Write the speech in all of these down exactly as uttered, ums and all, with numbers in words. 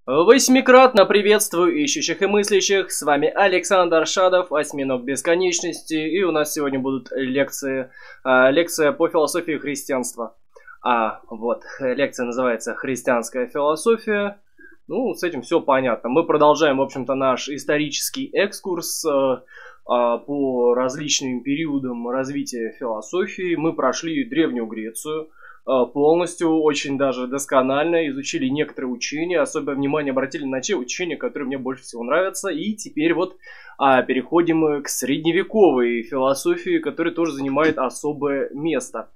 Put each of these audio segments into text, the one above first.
Восьмикратно приветствую ищущих и мыслящих, с вами Александр Шадов, Осьминог Бесконечности, и у нас сегодня будут лекции, а, лекция по философии христианства. А, вот, лекция называется «Христианская философия». Ну, с этим все понятно. Мы продолжаем, в общем-то, наш исторический экскурс а, а, по различным периодам развития философии. Мы прошли Древнюю Грецию полностью, очень даже досконально, изучили некоторые учения, особое внимание обратили на те учения, которые мне больше всего нравятся, и теперь вот а, переходим к средневековой философии, которая тоже занимает особое место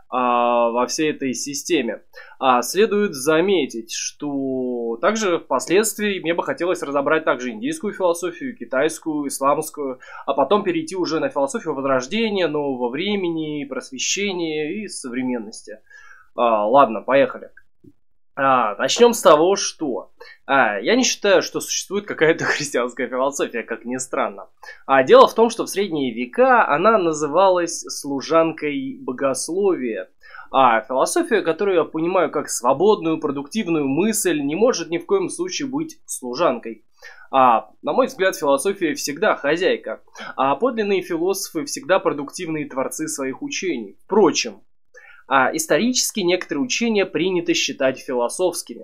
а, во всей этой системе. А, следует заметить, что также впоследствии мне бы хотелось разобрать также индийскую философию, китайскую, исламскую, а потом перейти уже на философию Возрождения, нового времени, просвещения и современности. А, ладно, поехали. А, начнем с того, что а, я не считаю, что существует какая-то христианская философия, как ни странно. А дело в том, что в средние века она называлась служанкой богословия. А философия, которую я понимаю как свободную, продуктивную мысль, не может ни в коем случае быть служанкой. А, на мой взгляд, философия всегда хозяйка, а подлинные философы всегда продуктивные творцы своих учений. Впрочем, а исторически некоторые учения принято считать философскими.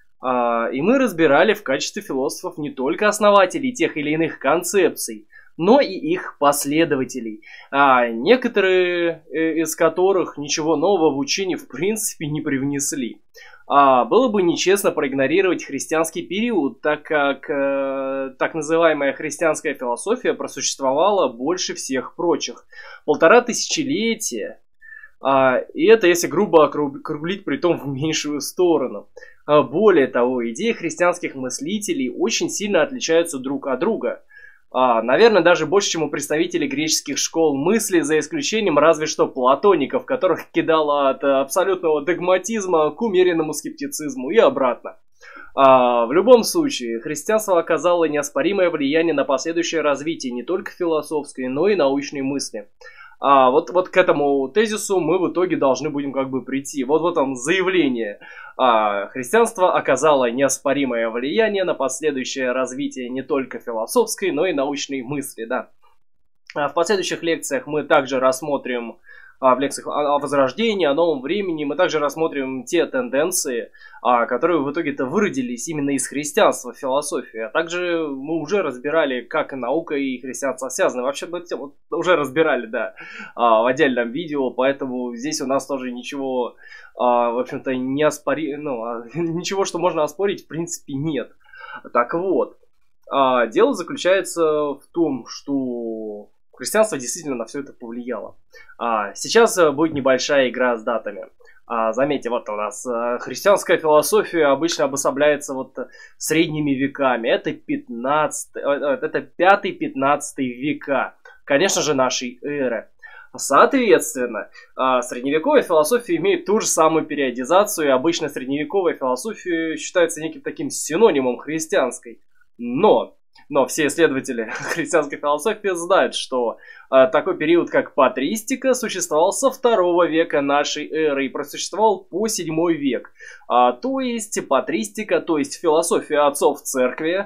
А, и мы разбирали в качестве философов не только основателей тех или иных концепций, но и их последователей, а, некоторые из которых ничего нового в учении в принципе не привнесли. А, было бы нечестно проигнорировать христианский период, так как э, так называемая христианская философия просуществовала больше всех прочих. Полтора тысячелетия. А, и это если грубо округлить, притом в меньшую сторону. А, более того, идеи христианских мыслителей очень сильно отличаются друг от друга. А, наверное, даже больше, чем у представителей греческих школ мысли, за исключением разве что платоников, которых кидало от абсолютного догматизма к умеренному скептицизму и обратно. А, в любом случае, христианство оказало неоспоримое влияние на последующее развитие не только философской, но и научной мысли. А, вот, вот к этому тезису мы в итоге должны будем как бы прийти. Вот в этом заявлении. А, христианство оказало неоспоримое влияние на последующее развитие не только философской, но и научной мысли. Да. А, в последующих лекциях мы также рассмотрим, а, в лекциях о, о Возрождении, о новом времени, мы также рассмотрим те тенденции, а, которые в итоге-то выродились именно из христианства в философии. А также мы уже разбирали, как наука и христианство связаны. Вообще мы вот, уже разбирали, да, а, в отдельном видео, поэтому здесь у нас тоже ничего, а, в общем-то, не оспори... ну, а, ничего, что можно оспорить, в принципе, нет. Так вот, а, дело заключается в том, что христианство действительно на все это повлияло. А, сейчас будет небольшая игра с датами. А, заметьте, вот у нас а, христианская философия обычно обособляется вот средними веками. Это пятнадцатый, это пятый-пятнадцатый века. Конечно же, нашей эры. Соответственно, а, средневековая философия имеет ту же самую периодизацию, и обычно средневековая философия считается неким таким синонимом христианской. Но... Но все исследователи христианской философии знают, что э, такой период, как патристика, существовал со второго века нашей эры и просуществовал по седьмой век. А, то есть патристика, то есть философия отцов церкви,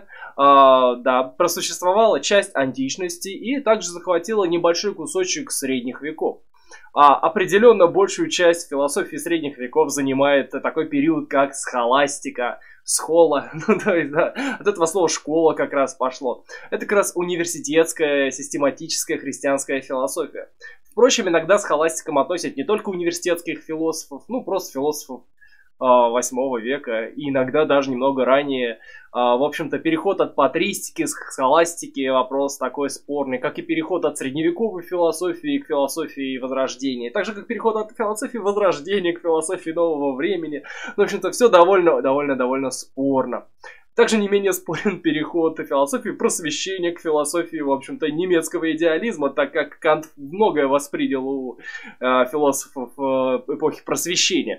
а, да, просуществовала часть античности и также захватила небольшой кусочек средних веков. А определенно большую часть философии средних веков занимает такой период, как схоластика, схола, ну то есть, да, от этого слова школа как раз пошло. Это как раз университетская, систематическая христианская философия. Впрочем, иногда с схоластиком относят не только университетских философов, ну просто философов восьмого века, и иногда даже немного ранее. В общем-то, переход от патристики к схоластике вопрос такой спорный, как и переход от средневековой философии к философии Возрождения, так же как переход от философии Возрождения к философии нового времени. В общем-то, все довольно, довольно, довольно спорно. Также не менее спорен переход от философии Просвещения к философии, в общем-то, немецкого идеализма, так как Кант многое воспринял у э, философов э, эпохи Просвещения.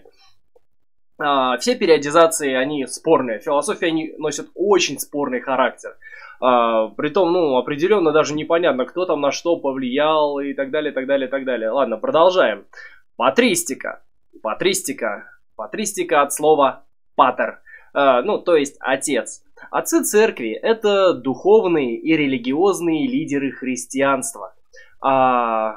Uh, все периодизации, они спорные. Философии, они носят очень спорный характер. Uh, притом, ну, определенно даже непонятно, кто там на что повлиял и так далее, так далее, так далее. Ладно, продолжаем. Патристика. Патристика. Патристика от слова патер. А, ну, то есть отец. Отцы церкви – это духовные и религиозные лидеры христианства. А,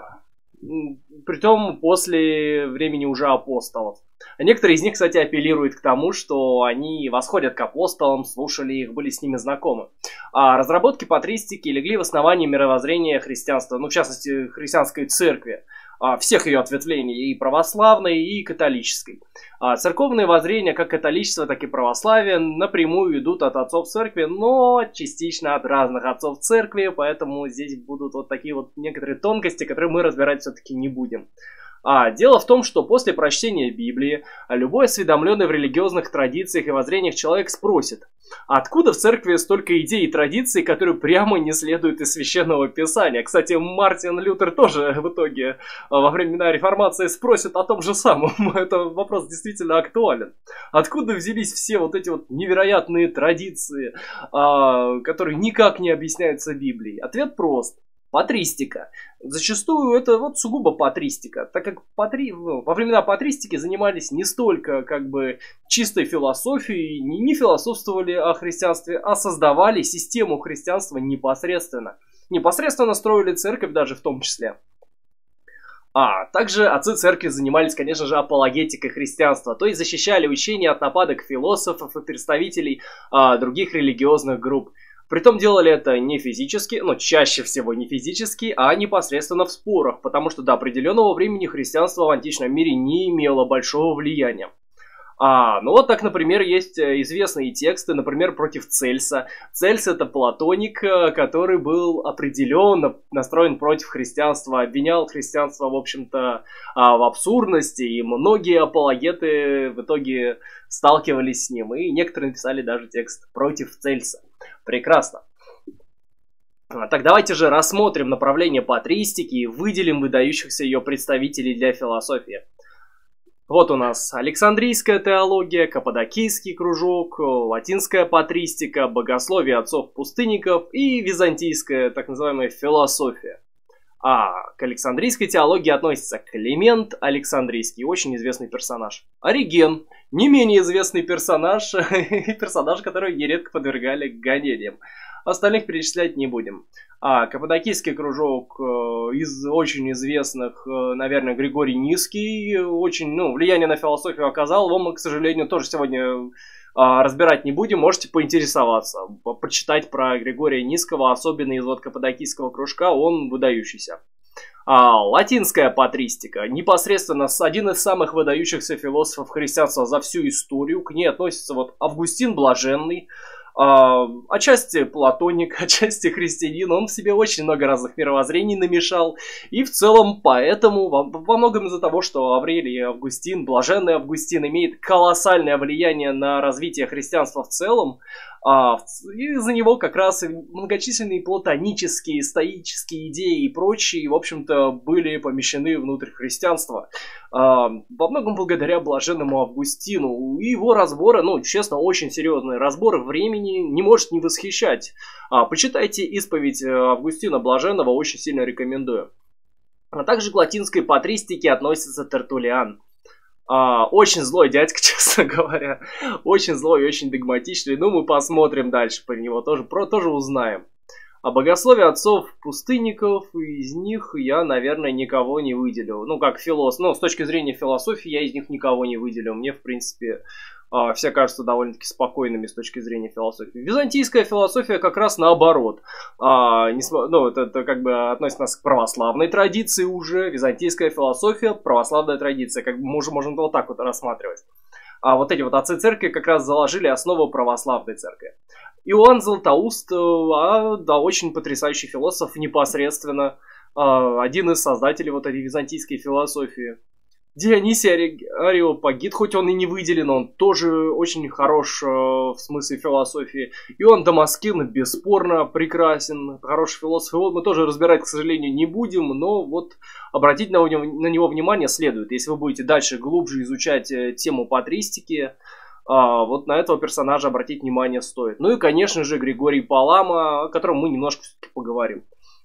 притом после времени уже апостолов. Некоторые из них, кстати, апеллируют к тому, что они восходят к апостолам, слушали их, были с ними знакомы. А разработки патристики легли в основании мировоззрения христианства, ну, в частности, христианской церкви, всех ее ответвлений, и православной, и католической. Церковные воззрения, как католичество, так и православие, напрямую идут от отцов церкви, но частично от разных отцов церкви, поэтому здесь будут вот такие вот некоторые тонкости, которые мы разбирать все-таки не будем. А, дело в том, что после прочтения Библии любой осведомленный в религиозных традициях и воззрениях человек спросит, откуда в церкви столько идей и традиций, которые прямо не следуют из Священного Писания. Кстати, Мартин Лютер тоже в итоге во времена Реформации спросит о том же самом. Это вопрос действительно актуален. Откуда взялись все вот эти вот невероятные традиции, которые никак не объясняются Библией? Ответ прост. Патристика. Зачастую это вот сугубо патристика, так как патри... во времена патристики занимались не столько как бы чистой философией, не, не философствовали о христианстве, а создавали систему христианства непосредственно. Непосредственно строили церковь даже в том числе. А также отцы церкви занимались, конечно же, апологетикой христианства, то есть защищали учения от нападок философов и представителей а, других религиозных групп. Притом делали это не физически, но чаще всего не физически, а непосредственно в спорах, потому что до определенного времени христианство в античном мире не имело большого влияния. А, ну вот так, например, есть известные тексты, например, против Цельса. Цельс — это платоник, который был определенно настроен против христианства, обвинял христианство, в общем-то, в абсурдности, и многие апологеты в итоге сталкивались с ним, и некоторые написали даже текст против Цельса. Прекрасно. Так давайте же рассмотрим направление патристики и выделим выдающихся ее представителей для философии. Вот у нас Александрийская теология, Каппадокийский кружок, латинская патристика, богословие отцов-пустынников и византийская так называемая философия. А к Александрийской теологии относится Климент Александрийский, очень известный персонаж. Ориген, не менее известный персонаж, персонаж, который нередко подвергали гонениям. Остальных перечислять не будем. А Каппадокийский кружок из очень известных, наверное, Григорий Низкий, очень, ну, влияние на философию оказал. Его мы, к сожалению, тоже сегодня а, разбирать не будем. Можете поинтересоваться, почитать про Григория Низкого, особенно из вот Каппадокийского кружка, он выдающийся. А, латинская патристика, непосредственно один из самых выдающихся философов христианства за всю историю. К ней относится вот Августин Блаженный. Uh, отчасти платоник, отчасти христианин, он в себе очень много разных мировоззрений намешал, и в целом поэтому, во, во многом из-за того, что Аврелий Августин, блаженный Августин, имеет колоссальное влияние на развитие христианства в целом, uh, из-за него как раз и многочисленные платонические, стоические идеи и прочие, в общем-то, были помещены внутрь христианства. Uh, во многом благодаря блаженному Августину, и его разборы, ну, честно, очень серьезные разборы времени, не может не восхищать. А, почитайте исповедь Августина Блаженного, очень сильно рекомендую. А также к латинской патристике относится Тертуллиан. А, очень злой дядька, честно говоря. Очень злой и очень догматичный. Ну, мы посмотрим дальше по него, тоже, про, тоже узнаем. А богословие отцов-пустынников, из них я, наверное, никого не выделил. Ну, как философ, ну, с точки зрения философии я из них никого не выделил. Мне, в принципе, все кажутся довольно-таки спокойными с точки зрения философии. Византийская философия как раз наоборот. А, не, ну, это, это как бы относится нас к православной традиции уже. Византийская философия, православная традиция. Как бы можно, можно вот так вот рассматривать. А вот эти вот отцы церкви как раз заложили основу православной церкви. Иоанн Златоуст, а, да, очень потрясающий философ непосредственно. А, один из создателей вот этой византийской философии. Дионисий Ареопагит, хоть он и не выделен, он тоже очень хорош э, в смысле философии. Иоанн Дамаскин бесспорно прекрасен, хороший философ. Его мы тоже разбирать, к сожалению, не будем, но вот обратить на него, на него внимание следует. Если вы будете дальше глубже изучать э, тему патристики, э, вот на этого персонажа обратить внимание стоит. Ну и, конечно же, Григорий Палама, о котором мы немножко все-таки поговорим.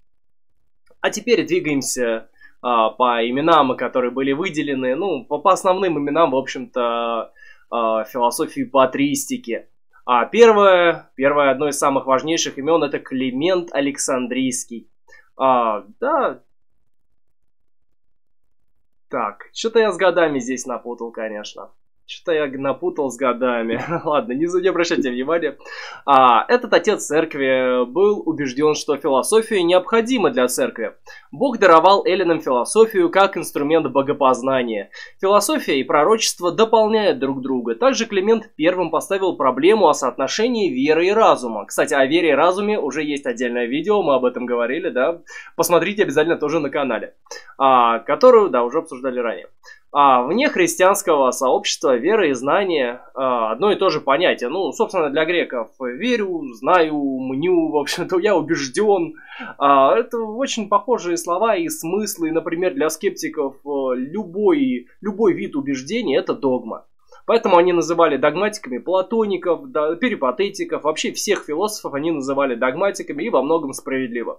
А теперь двигаемся по именам, которые были выделены. Ну, по, по основным именам, в общем-то, э, философии патристики. А первое, первое, одно из самых важнейших имен — это Климент Александрийский. А, да. Так, что-то я с годами здесь напутал, конечно. Что-то я напутал с годами. Ладно, не, не обращайте внимания. А, этот отец церкви был убежден, что философия необходима для церкви. Бог даровал эллинам философию как инструмент богопознания. Философия и пророчество дополняют друг друга. Также Климент первым поставил проблему о соотношении веры и разума. Кстати, о вере и разуме уже есть отдельное видео, мы об этом говорили, да. Посмотрите обязательно тоже на канале, а, которую, да, уже обсуждали ранее. А вне христианского сообщества вера и знание а, одно и то же понятие. Ну, собственно, для греков верю, знаю, мню, в общем-то, я убежден. А, это очень похожие слова и смыслы. Например, для скептиков любой, любой вид убеждения — это догма. Поэтому они называли догматиками платоников, да, перипатетиков, вообще всех философов они называли догматиками, и во многом справедливо.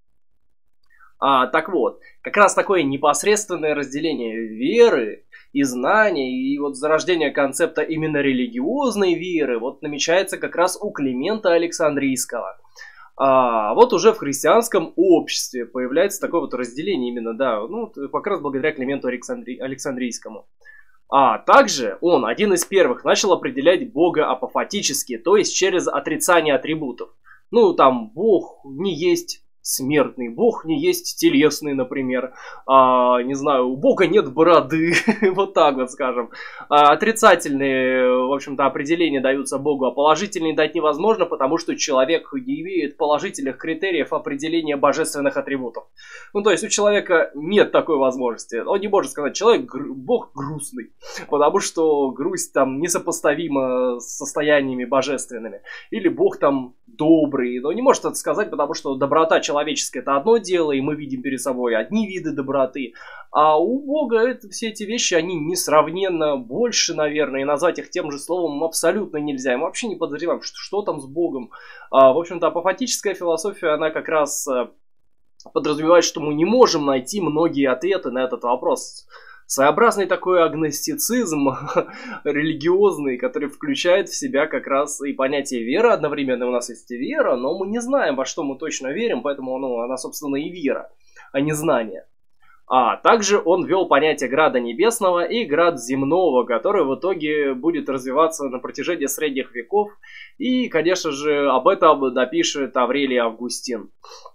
А, так вот, как раз такое непосредственное разделение веры и знания, и вот зарождение концепта именно религиозной веры, вот намечается как раз у Климента Александрийского. А вот уже в христианском обществе появляется такое вот разделение именно, да, ну, как раз благодаря Клименту Александри... Александрийскому. А также он, один из первых, начал определять Бога апофатически, то есть через отрицание атрибутов. Ну, там, Бог не есть смертный, Бог не есть телесный, например. А, не знаю, у Бога нет бороды, вот так вот скажем. А, отрицательные, в общем-то, определения даются Богу, а положительные дать невозможно, потому что человек не имеет положительных критериев определения божественных атрибутов. Ну, то есть у человека нет такой возможности. Он не может сказать, человек, Бог грустный, потому что грусть там несопоставима с состояниями божественными. Или Бог там добрый, но не может это сказать, потому что доброта человеческая — это одно дело, и мы видим перед собой одни виды доброты, а у Бога это, все эти вещи, они несравненно больше, наверное, и назвать их тем же словом абсолютно нельзя. Мы вообще не подозреваем, что, что там с Богом. А, в общем-то, апофатическая философия, она как раз подразумевает, что мы не можем найти многие ответы на этот вопрос. Своеобразный такой агностицизм религиозный, который включает в себя как раз и понятие веры. Одновременно у нас есть и вера, но мы не знаем, во что мы точно верим, поэтому ну, она, собственно, и вера, а не знание. А также он ввел понятие града небесного и град земного, который в итоге будет развиваться на протяжении средних веков. И, конечно же, об этом напишет Аврелий Августин.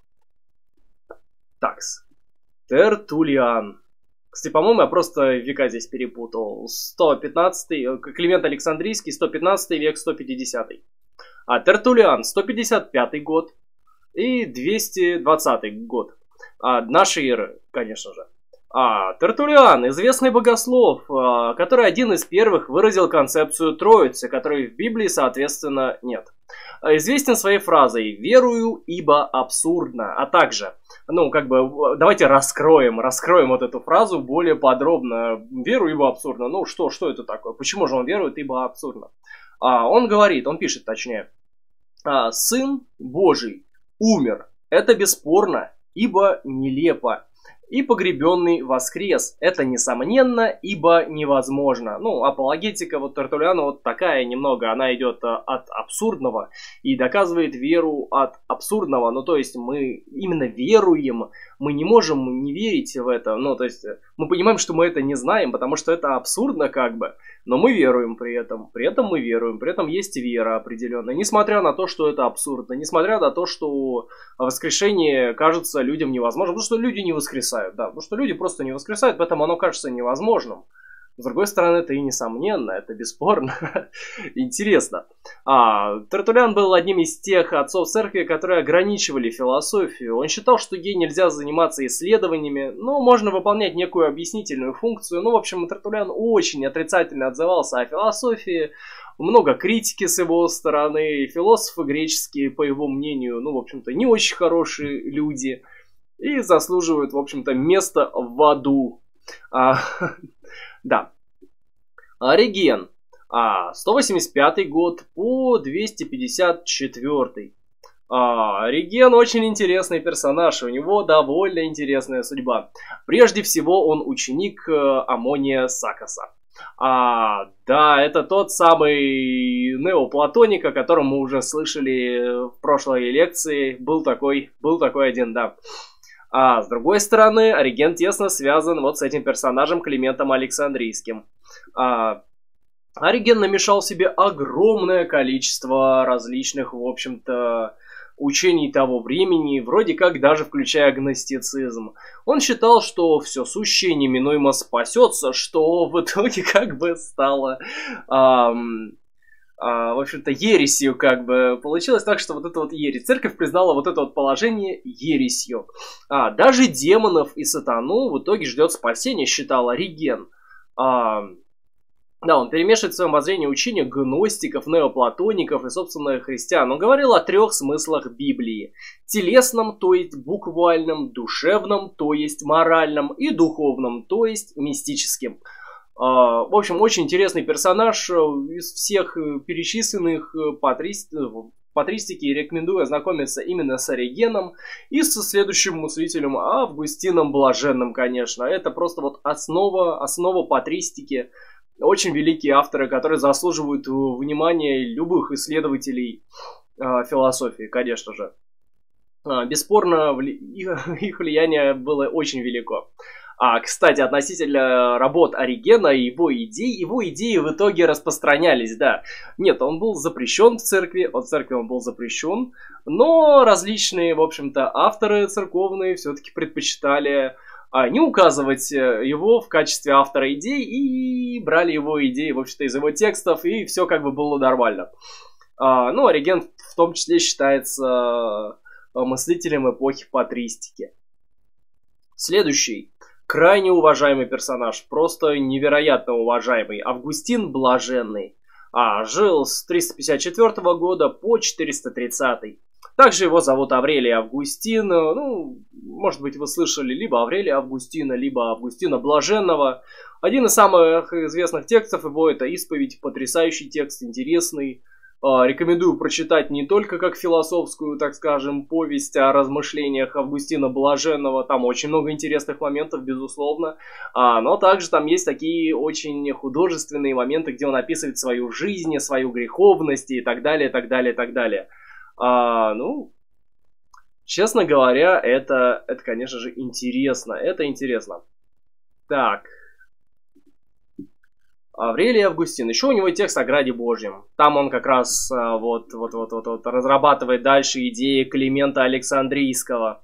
Такс. Тертуллиан. Кстати, по-моему, я просто века здесь перепутал. сто пятнадцатый, Климент Александрийский, сто пятнадцатый век, сто пятидесятый. А Тертуллиан, сто пятьдесят пятый год и двести двадцатый год. А, нашей эры, конечно же. А, Тертуллиан, известный богослов, а, который один из первых выразил концепцию Троицы, которой в Библии, соответственно, нет. Известен своей фразой «верую, ибо абсурдно», а также, ну, как бы, давайте раскроем, раскроем вот эту фразу более подробно. «Верую, ибо абсурдно». Ну, что, что это такое? Почему же он верует, ибо абсурдно? А, он говорит, он пишет точнее, а, «Сын Божий умер, это бесспорно, ибо нелепо. И погребенный воскрес. Это несомненно, ибо невозможно». Ну, апологетика вот Тертуллиана вот такая немного. Она идет от абсурдного и доказывает веру от абсурдного. Ну, то есть мы именно веруем. Мы не можем не верить в это. Ну, то есть мы понимаем, что мы это не знаем, потому что это абсурдно как бы. Но мы веруем при этом. При этом мы веруем. При этом есть вера определенная. Несмотря на то, что это абсурдно. Несмотря на то, что воскрешение кажется людям невозможным. Потому что люди не воскресают. Да, потому что люди просто не воскресают, поэтому оно кажется невозможным. С другой стороны, это и несомненно, это бесспорно. Интересно. А, Тертуллиан был одним из тех отцов церкви, которые ограничивали философию. Он считал, что ей нельзя заниматься исследованиями, но можно выполнять некую объяснительную функцию. Ну, в общем, Тертуллиан очень отрицательно отзывался о философии. Много критики с его стороны. Философы греческие, по его мнению, ну, в общем-то, не очень хорошие люди. И заслуживают, в общем-то, места в аду. А, да. Ориген. А, сто восемьдесят пятый год по двести пятьдесят четвёртый. А, Ориген очень интересный персонаж. У него довольно интересная судьба. Прежде всего, он ученик Амония Саккоса. А, да, это тот самый неоплатоник, о котором мы уже слышали в прошлой лекции. Был такой, был такой один, да. А с другой стороны, Ориген тесно связан вот с этим персонажем Климентом Александрийским. А, Ориген намешал себе огромное количество различных, в общем-то, учений того времени, вроде как даже включая гностицизм. Он считал, что все сущее неминуемо спасется, что в итоге как бы стало, эм, э, в общем-то, ересью как бы. Получилось так, что вот это вот ересь. Церковь признала вот это вот положение ересью. А, даже демонов и сатану в итоге ждет спасение, считал Ориген. А, Да, он перемешивает в своем воззрении учения гностиков, неоплатоников и, собственно, христиан. Он говорил о трех смыслах Библии. Телесном, то есть буквальном, душевном, то есть моральном, и духовном, то есть мистическим. В общем, очень интересный персонаж. Из всех перечисленных патристики рекомендую ознакомиться именно с Оригеном и со следующим мыслителем Августином Блаженным, конечно. Это просто вот основа, основа патристики. Очень великие авторы, которые заслуживают внимания любых исследователей э, философии, конечно же. Э, бесспорно, вли... их влияние было очень велико. А, кстати, относительно работ Оригена и его идей, его идеи в итоге распространялись, да. Нет, он был запрещен в церкви, от церкви он был запрещен, но различные, в общем-то, авторы церковные все-таки предпочитали не указывать его в качестве автора идей и брали его идеи, в общем-то, из его текстов, и все как бы было нормально. А, ну, Ориген в том числе считается мыслителем эпохи патристики. Следующий. Крайне уважаемый персонаж, просто невероятно уважаемый. Августин Блаженный. А, жил с триста пятьдесят четвёртого года по четыреста тридцатый. Также его зовут Аврелий Августин. Ну, может быть, вы слышали либо Аврелия Августина, либо Августина Блаженного. Один из самых известных текстов его — это «Исповедь». Потрясающий текст, интересный. Рекомендую прочитать не только как философскую, так скажем, повесть о размышлениях Августина Блаженного. Там очень много интересных моментов, безусловно. Но также там есть такие очень художественные моменты, где он описывает свою жизнь, свою греховность и так далее, так далее, так далее. А, ну, честно говоря, это, это, конечно же, интересно. Это интересно. Так. Аврелий Августин. Еще у него текст о Граде Божьем. Там он как раз а, вот, вот, вот, вот, вот разрабатывает дальше идеи Климента Александрийского.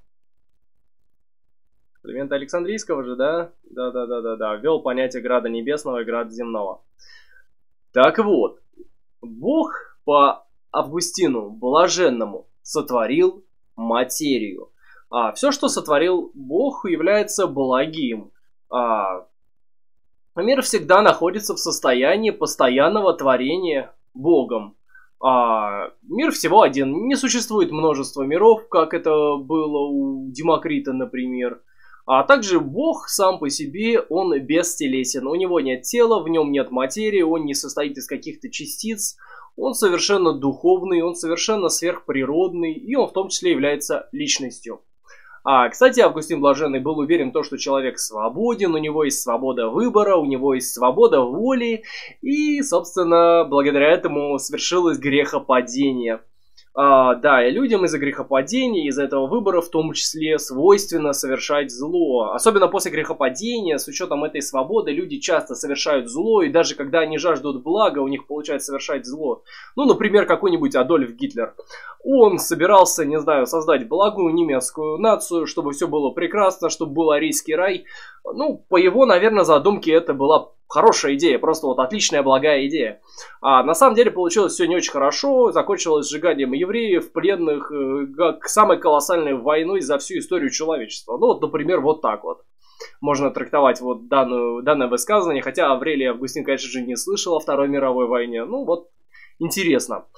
Климента Александрийского же, да? Да-да-да-да-да. Ввел понятие Града Небесного и Града Земного. Так вот. Бог по Августину Блаженному сотворил материю. А, все, что сотворил Бог, является благим. А, мир всегда находится в состоянии постоянного творения Богом. А, мир всего один. Не существует множества миров, как это было у Демокрита, например. А также Бог сам по себе, он бестелесен. У него нет тела, в нем нет материи, он не состоит из каких-то частиц. Он совершенно духовный, он совершенно сверхприродный, и он в том числе является личностью. А, кстати, Августин Блаженный был уверен в том, что человек свободен, у него есть свобода выбора, у него есть свобода воли, и, собственно, благодаря этому свершилось грехопадение. А, да, и людям из-за грехопадения, из-за этого выбора в том числе свойственно совершать зло. Особенно после грехопадения, с учетом этой свободы, люди часто совершают зло, и даже когда они жаждут блага, у них получается совершать зло. Ну, например, какой-нибудь Адольф Гитлер. Он собирался, не знаю, создать благую немецкую нацию, чтобы все было прекрасно, чтобы был арийский рай. Ну, по его, наверное, задумке это была хорошая идея, просто вот отличная, благая идея. А на самом деле получилось все не очень хорошо, закончилось сжиганием евреев, пленных, как самой колоссальной войной за всю историю человечества. Ну вот, например, вот так вот можно трактовать вот данную, данное высказывание, хотя Аврелий Августин, конечно же, не слышал о Второй мировой войне. Ну вот, интересно.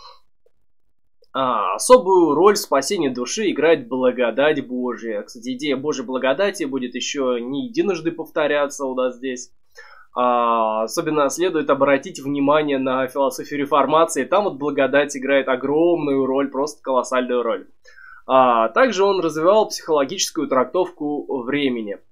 А, особую роль в спасении души играет благодать Божия. Кстати, идея Божьей благодати будет еще не единожды повторяться у нас здесь. А, особенно следует обратить внимание на философию реформации. Там вот благодать играет огромную роль, просто колоссальную роль. А, также он развивал психологическую трактовку времени.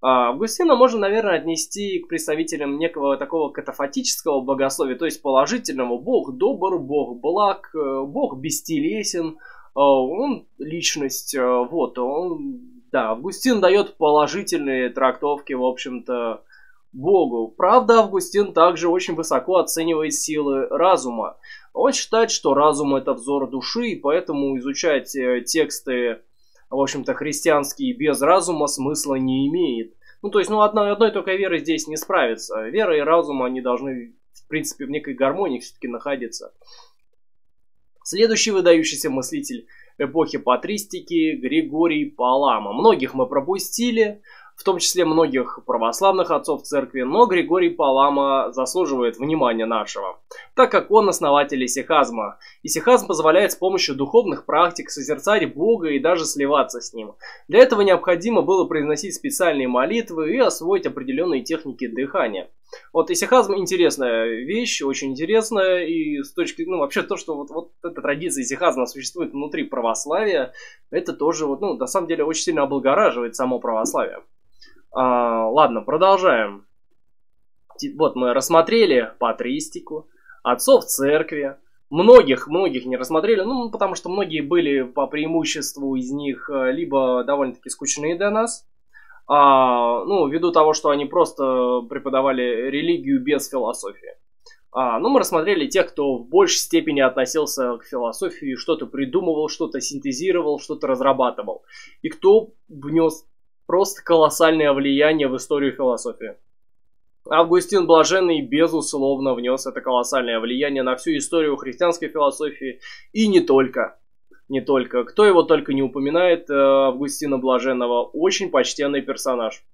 Августина можно, наверное, отнести к представителям некого такого катафатического богословия, то есть положительного: Бог добр, Бог благ, Бог бестелесен, он личность, вот, он, да, Августин дает положительные трактовки, в общем-то, Богу. Правда, Августин также очень высоко оценивает силы разума. Он считает, что разум — это взор души, и поэтому изучать тексты, в общем-то, христианские без разума смысла не имеет. Ну, то есть, ну, одной, одной только веры здесь не справится. Вера и разум, они должны, в принципе, в некой гармонии все-таки находиться. Следующий выдающийся мыслитель эпохи патристики — Григорий Палама. Многих мы пропустили, в том числе многих православных отцов церкви, но Григорий Палама заслуживает внимания нашего, так как он основатель исихазма. Исихазм позволяет с помощью духовных практик созерцать Бога и даже сливаться с Ним. Для этого необходимо было произносить специальные молитвы и освоить определенные техники дыхания. Вот исихазм — интересная вещь, очень интересная, и с точки, ну, вообще то, что вот, вот эта традиция исихазма существует внутри православия, это тоже, вот, ну, на самом деле, очень сильно облагораживает само православие. А, ладно, продолжаем. Вот мы рассмотрели патристику, отцов церкви. Многих-многих не рассмотрели, ну, потому что многие были по преимуществу из них либо довольно-таки скучные для нас, а, ну, ввиду того, что они просто преподавали религию без философии. А, ну, мы рассмотрели тех, кто в большей степени относился к философии, что-то придумывал, что-то синтезировал, что-то разрабатывал. И кто внес просто колоссальное влияние в историю философии. Августин Блаженный, безусловно, внес это колоссальное влияние на всю историю христианской философии, и не только. Не только. Кто его только не упоминает, Августина Блаженного, очень почтенный персонаж.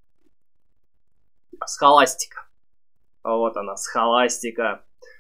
Схоластика. Вот она, схоластика.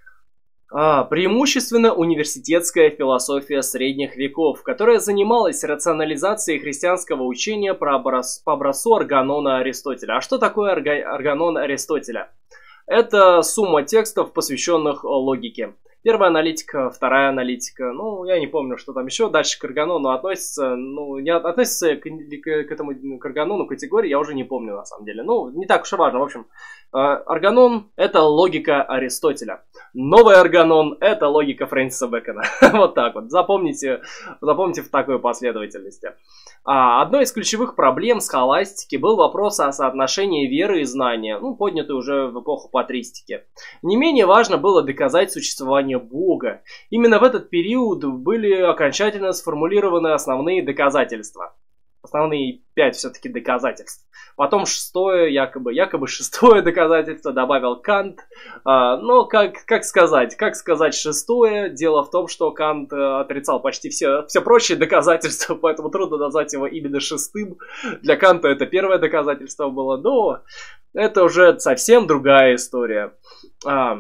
А, преимущественно университетская философия средних веков, которая занималась рационализацией христианского учения про образ, по образцу Органона Аристотеля. А что такое орга, Органон Аристотеля? Это сумма текстов, посвященных логике. Первая аналитика, вторая аналитика, ну, я не помню, что там еще. Дальше к Органону относится, ну, не относится к, к, к этому к Органону категории, я уже не помню, на самом деле. Ну, не так уж и важно. В общем, Органон — это логика Аристотеля. Новый Органон — это логика Фрэнсиса Бэкона. Вот так вот. Запомните, запомните в такой последовательности. Одной из ключевых проблем схоластики был вопрос о соотношении веры и знания, ну, поднятый уже в эпоху патристики. Не менее важно было доказать существование Бога. Именно в этот период были окончательно сформулированы основные доказательства. Основные пять все-таки доказательств. Потом шестое, якобы, якобы шестое доказательство добавил Кант. А, но как, как сказать, как сказать шестое? Дело в том, что Кант отрицал почти все, все прочие доказательства, поэтому трудно назвать его именно шестым. Для Канта это первое доказательство было, но это уже совсем другая история. А,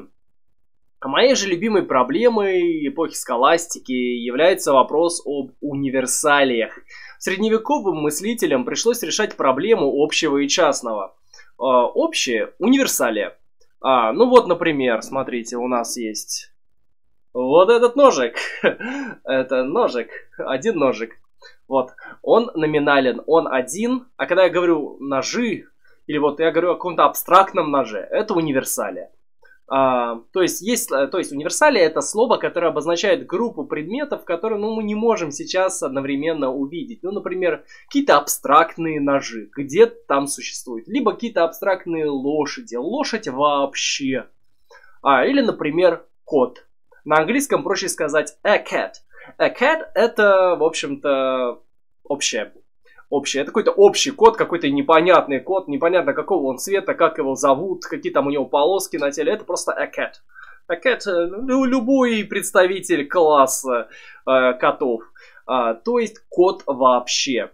Моей же любимой проблемой эпохи схоластики является вопрос об универсалиях. Средневековым мыслителям пришлось решать проблему общего и частного. А, общее – универсалия. А, ну вот, например, смотрите, у нас есть вот этот ножик. Это ножик, один ножик. Вот, он номинален, он один. А когда я говорю ножи, или вот я говорю о каком-то абстрактном ноже, это универсалия. А, то есть, есть, то есть универсалия — это слово, которое обозначает группу предметов, которые, ну, мы не можем сейчас одновременно увидеть. Ну, например, какие-то абстрактные ножи, где там существуют. Либо какие-то абстрактные лошади, лошадь вообще. А, или, например, кот. На английском проще сказать a cat. A cat — это, в общем-то, общее. Общее. Это какой-то общий код, какой-то непонятный код, непонятно какого он цвета, как его зовут, какие там у него полоски на теле. Это просто a cat. A cat, ну, любой представитель класса э, котов. А, то есть кот вообще.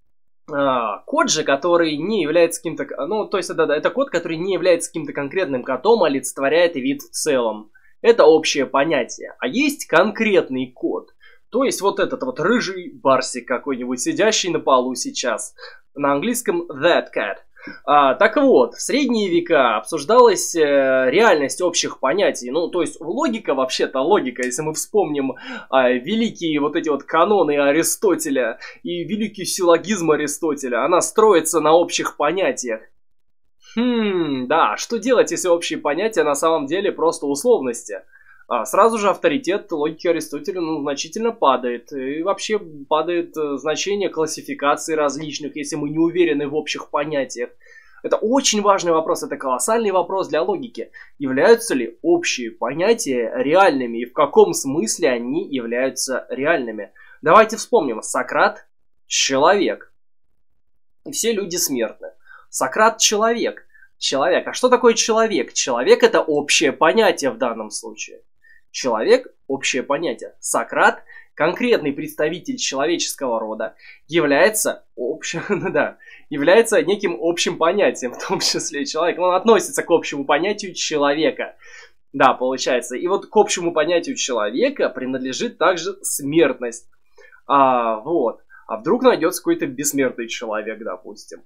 А, кот же, который не является каким-то... Ну, то есть, да, да, это кот, который не является каким-то конкретным котом, а олицетворяет вид в целом. Это общее понятие. А есть конкретный кот. То есть вот этот вот рыжий барсик какой-нибудь, сидящий на полу сейчас. На английском that cat. А, так вот, в средние века обсуждалась э, реальность общих понятий. Ну, то есть логика, вообще-то логика, если мы вспомним э, великие вот эти вот каноны Аристотеля и великий силлогизм Аристотеля, она строится на общих понятиях. Хм, да, что делать, если общие понятия на самом деле просто условности? А, сразу же авторитет логики Аристотеля ну, значительно падает. И вообще падает э, значение классификации различных, если мы не уверены в общих понятиях. Это очень важный вопрос, это колоссальный вопрос для логики. Являются ли общие понятия реальными и в каком смысле они являются реальными? Давайте вспомним. Сократ – человек. И все люди смертны. Сократ – человек. Человек. А что такое человек? Человек – это общее понятие в данном случае. Человек – общее понятие. Сократ, конкретный представитель человеческого рода, является общим, да, является неким общим понятием, в том числе человек. Он относится к общему понятию человека. Да, получается. И вот к общему понятию человека принадлежит также смертность. А, вот. А вдруг найдется какой-то бессмертный человек, допустим.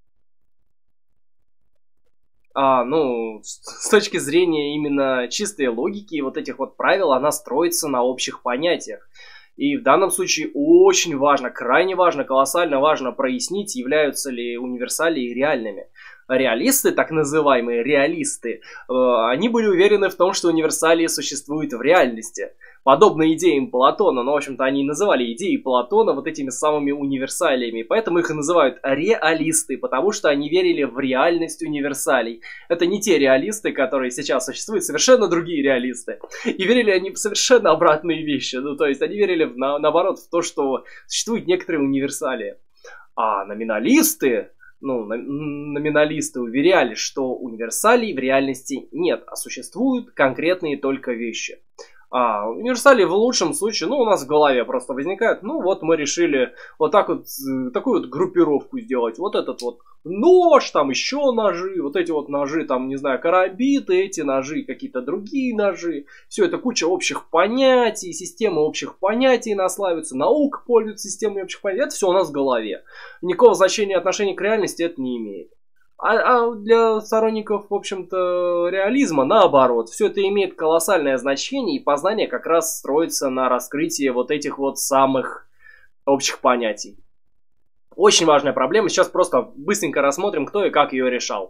А, ну, с точки зрения именно чистой логики и вот этих вот правил, она строится на общих понятиях. И в данном случае очень важно, крайне важно, колоссально важно прояснить, являются ли универсалии реальными. Реалисты, так называемые реалисты, э, они были уверены в том, что универсалии существуют в реальности. Подобно идеям Платона, но, в общем-то, они и называли идеи Платона вот этими самыми универсалиями. Поэтому их и называют реалисты, потому что они верили в реальность универсалей. Это не те реалисты, которые сейчас существуют, совершенно другие реалисты. И верили они в совершенно обратные вещи. Ну, то есть, они верили, в, на, наоборот, в то, что существуют некоторые универсалии. А номиналисты... Ну, номиналисты уверяли, что универсалей в реальности нет, а существуют конкретные только вещи. А универсалии в лучшем случае, ну, у нас в голове просто возникает, ну, вот мы решили вот так вот, такую вот группировку сделать. Вот этот вот нож, там еще ножи, вот эти вот ножи, там, не знаю, карабиты, эти ножи, какие-то другие ножи. Все это куча общих понятий, система общих понятий наславится, наука пользуется системой общих понятий. Это все у нас в голове. Никакого значения отношения к реальности это не имеет. А, а для сторонников, в общем-то, реализма, наоборот, все это имеет колоссальное значение, и познание как раз строится на раскрытии вот этих вот самых общих понятий. Очень важная проблема, сейчас просто быстренько рассмотрим, кто и как ее решал.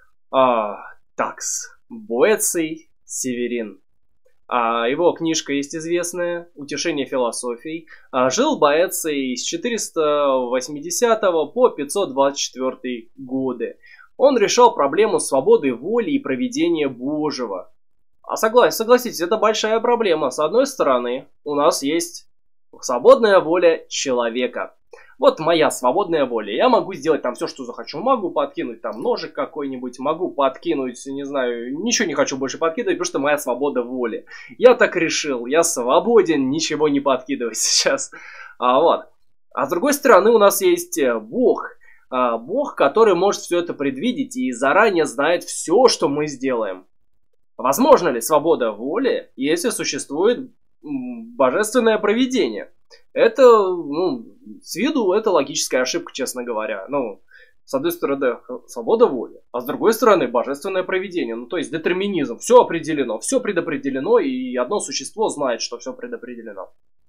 А, такс, Боэций Северин. А, его книжка есть известная, «Утешение философий». А, жил Боэций с четыреста восьмидесятого по пятьсот двадцать четвёртый годы. Он решал проблему свободы воли и провидения Божьего. А согла- согласитесь, это большая проблема. С одной стороны, у нас есть свободная воля человека. Вот моя свободная воля. Я могу сделать там все, что захочу. Могу подкинуть там ножик какой-нибудь. Могу подкинуть, не знаю, ничего не хочу больше подкидывать, потому что моя свобода воли. Я так решил. Я свободен, ничего не подкидывать сейчас. А, вот. А с другой стороны у нас есть Бог. А, Бог, который может все это предвидеть и заранее знает все, что мы сделаем. Возможно ли свобода воли, если существует божественное провидение? Это, ну, с виду это логическая ошибка, честно говоря. Ну, с одной стороны, свобода воли, а с другой стороны, божественное провидение. Ну, то есть детерминизм. Все определено, все предопределено, и одно существо знает, что все предопределено.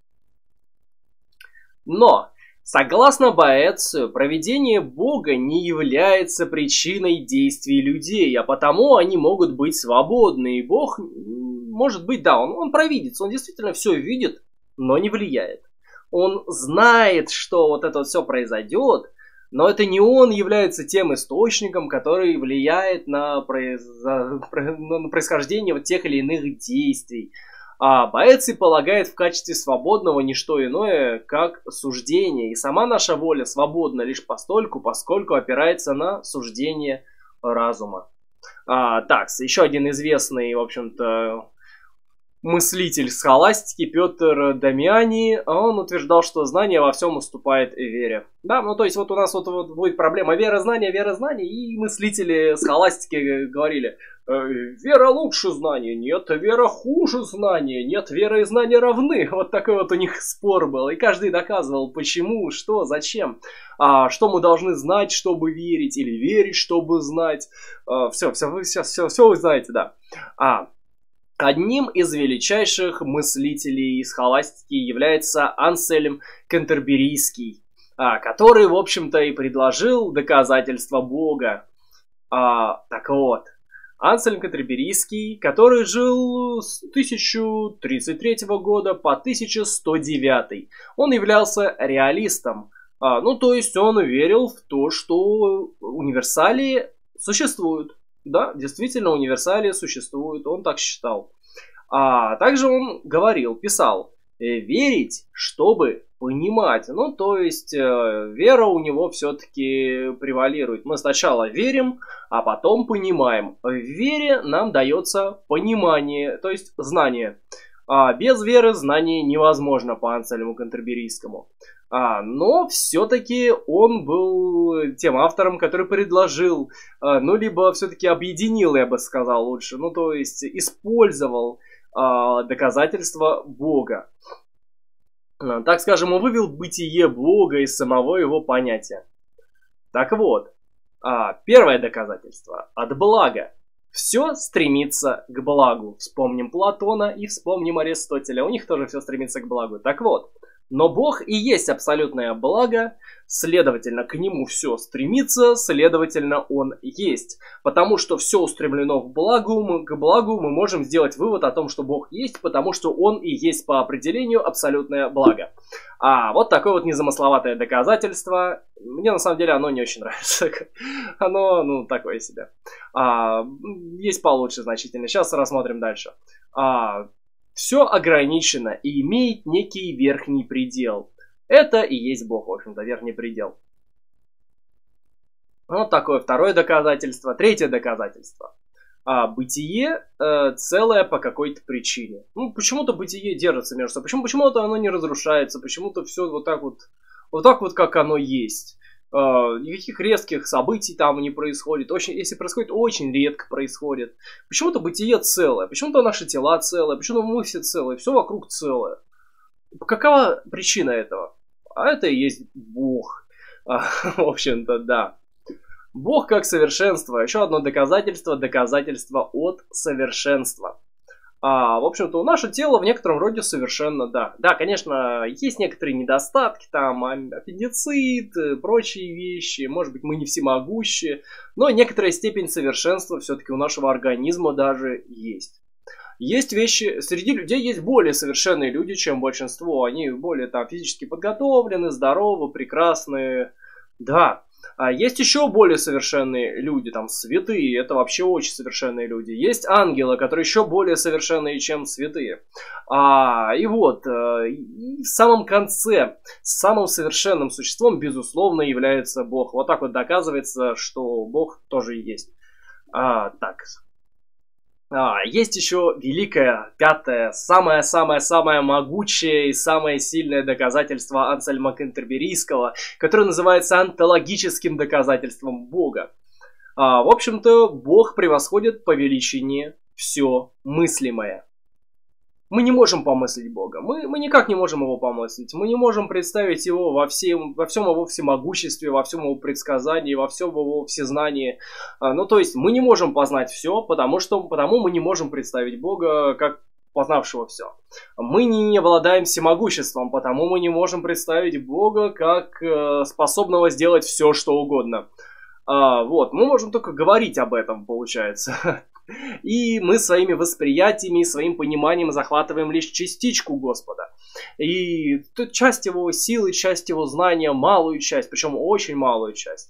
Но, согласно Боэцию, провидение Бога не является причиной действий людей, а потому они могут быть свободны. И Бог, может быть, да, он, он провидец, он действительно все видит, но не влияет. Он знает, что вот это вот все произойдет, но это не он является тем источником, который влияет на, произ... на происхождение вот тех или иных действий. А Боэций полагает в качестве свободного не что иное, как суждение. И сама наша воля свободна лишь постольку, поскольку опирается на суждение разума. А, так, еще один известный, в общем-то, мыслитель схоластики Петр Дамиани, он утверждал, что знание во всем уступает вере. Да, ну то есть вот у нас вот, вот будет проблема вера-знание, вера-знание, и мыслители схоластики говорили: вера лучше знания, нет, вера хуже знания, нет, вера и знания равны. Вот такой вот у них спор был, и каждый доказывал, почему, что, зачем, а, что мы должны знать, чтобы верить, или верить, чтобы знать. А, все, все, вы, все, все, все вы знаете, да. А, Одним из величайших мыслителей схоластики является Ансельм Кентерберийский, который, в общем-то, и предложил доказательства Бога. А, так вот, Ансельм Кентерберийский, который жил с тысяча тридцать третьего года по тысяча сто девятый, он являлся реалистом. А, ну, то есть он верил в то, что универсалии существуют. Да, действительно, универсалии существуют, он так считал. А также он говорил, писал: верить, чтобы понимать. Ну, то есть, э, вера у него все-таки превалирует. Мы сначала верим, а потом понимаем. В вере нам дается понимание, то есть знание. А без веры знание невозможно по Ансельму Кентерберийскому. А, но все-таки он был тем автором, который предложил, а, ну, либо все-таки объединил, я бы сказал лучше, ну, то есть использовал а, доказательства Бога. А, так скажем, он вывел бытие Бога из самого его понятия. Так вот, а, первое доказательство от блага. Все стремится к благу. Вспомним Платона и вспомним Аристотеля. У них тоже все стремится к благу. Так вот, но Бог и есть абсолютное благо, следовательно, к нему все стремится, следовательно, он есть. Потому что все устремлено к благу, мы, к благу мы можем сделать вывод о том, что Бог есть, потому что он и есть по определению абсолютное благо. А вот такое вот незамысловатое доказательство. Мне на самом деле оно не очень нравится. Оно, ну, такое себе. А, есть получше значительно. Сейчас рассмотрим дальше. А, все ограничено и имеет некий верхний предел. Это и есть Бог, в общем-то, верхний предел. Вот такое второе доказательство. Третье доказательство. А, бытие э, целое по какой-то причине. Ну, почему-то бытие держится между собой. Почему, почему-то оно не разрушается. Почему-то все вот так вот, вот так вот, как оно есть. Uh, никаких резких событий там не происходит. Очень, если происходит, очень редко происходит. Почему-то бытие целое. Почему-то наши тела целые. Почему-то мы все целые. Все вокруг целое. Какова причина этого? А это и есть Бог. Uh, в общем-то, да. Бог как совершенство. Еще одно доказательство. Доказательство от совершенства. А, в общем-то, наше тело в некотором роде совершенно, да. Да, конечно, есть некоторые недостатки, там, аппендицит, прочие вещи, может быть, мы не всемогущие, но некоторая степень совершенства все-таки у нашего организма даже есть. Есть вещи, среди людей есть более совершенные люди, чем большинство, они более там физически подготовлены, здоровы, прекрасные, да. А есть еще более совершенные люди, там, святые, это вообще очень совершенные люди. Есть ангелы, которые еще более совершенные, чем святые. А, и вот, и в самом конце, самым совершенным существом, безусловно, является Бог. Вот так вот доказывается, что Бог тоже есть. А, так. А, есть еще великое, пятое, самое-самое-самое могучее и самое сильное доказательство Ансельма Кентерберийского, которое называется онтологическим доказательством Бога. А, в общем-то, Бог превосходит по величине все мыслимое. Мы не можем помыслить Бога, мы, мы никак не можем его помыслить, мы не можем представить его во, всем, во всем его всемогуществе, во всем его предсказании, во всем его всезнании. А, ну, то есть, мы не можем познать все, потому что потому мы не можем представить Бога как познавшего все. Мы не обладаем всемогуществом, потому мы не можем представить Бога как э, способного сделать все, что угодно. А, вот, мы можем только говорить об этом, получается. И мы своими восприятиями, своим пониманием захватываем лишь частичку Господа. И тут часть его силы, часть его знания, малую часть, причем очень малую часть.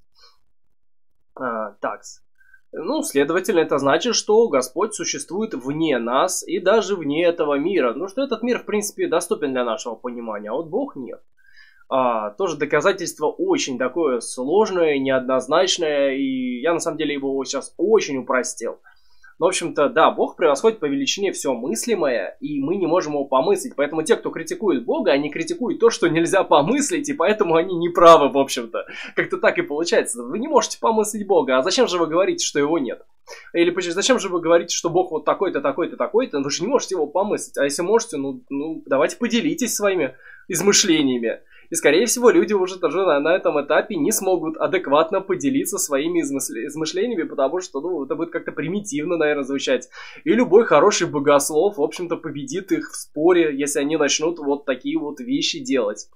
А, так. Ну, следовательно, это значит, что Господь существует вне нас и даже вне этого мира. Ну, что этот мир, в принципе, доступен для нашего понимания, а вот Бог нет. А, тоже доказательство очень такое сложное, неоднозначное, и я на самом деле его сейчас очень упростил. Но, в общем-то, да, Бог превосходит по величине все мыслимое, и мы не можем его помыслить. Поэтому те, кто критикует Бога, они критикуют то, что нельзя помыслить, и поэтому они не правы, в общем-то. Как-то так и получается. Вы не можете помыслить Бога, а зачем же вы говорите, что его нет? Или зачем же вы говорите, что Бог вот такой-то, такой-то, такой-то? Вы же не можете его помыслить. А если можете, ну, ну давайте поделитесь своими измышлениями. И, скорее всего, люди уже тоже на, на этом этапе не смогут адекватно поделиться своими измысли, измышлениями, потому что, ну, это будет как-то примитивно, наверное, звучать. И любой хороший богослов, в общем-то, победит их в споре, если они начнут вот такие вот вещи делать.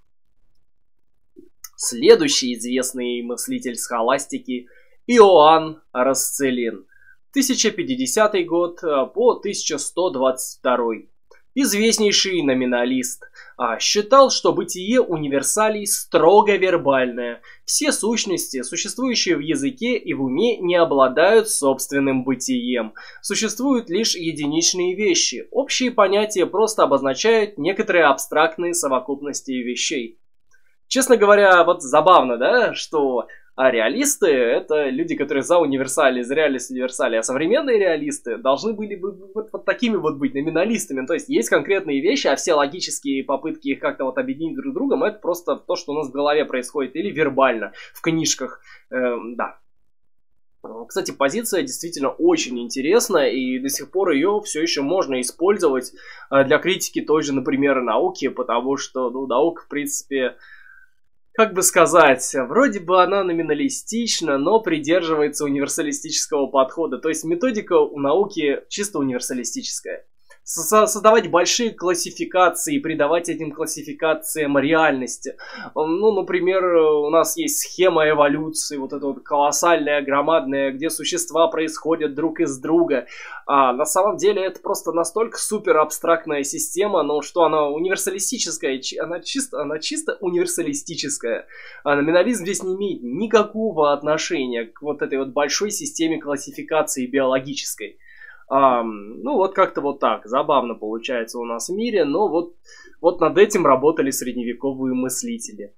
Следующий известный мыслитель схоластики – Иоанн Расцелин. тысяча пятидесятый год по тысяча сто двадцать второй. Известнейший номиналист, а, считал, что бытие универсалей строго вербальное. Все сущности, существующие в языке и в уме, не обладают собственным бытием. Существуют лишь единичные вещи. Общие понятия просто обозначают некоторые абстрактные совокупности вещей. Честно говоря, вот забавно, да, что... А реалисты — это люди, которые за универсали, за реальность универсали. А современные реалисты должны были бы вот, вот такими вот быть, номиналистами. То есть есть конкретные вещи, а все логические попытки их как-то вот объединить друг с другом — это просто то, что у нас в голове происходит. Или вербально, в книжках. Эм, да. Кстати, позиция действительно очень интересная, и до сих пор ее все еще можно использовать для критики той же, например, науки, потому что, ну, наука, в принципе... Как бы сказать, вроде бы она номиналистична, но придерживается универсалистического подхода. То есть методика у науки чисто универсалистическая. Создавать большие классификации и придавать этим классификациям реальности. Ну, например, у нас есть схема эволюции, вот эта вот колоссальная, громадная, где существа происходят друг из друга. А на самом деле это просто настолько супер абстрактная система, но что она универсалистическая, она чисто, она чисто универсалистическая. А номинализм здесь не имеет никакого отношения к вот этой вот большой системе классификации биологической. Um, ну, вот как-то вот так. Забавно получается у нас в мире, но вот, вот над этим работали средневековые мыслители.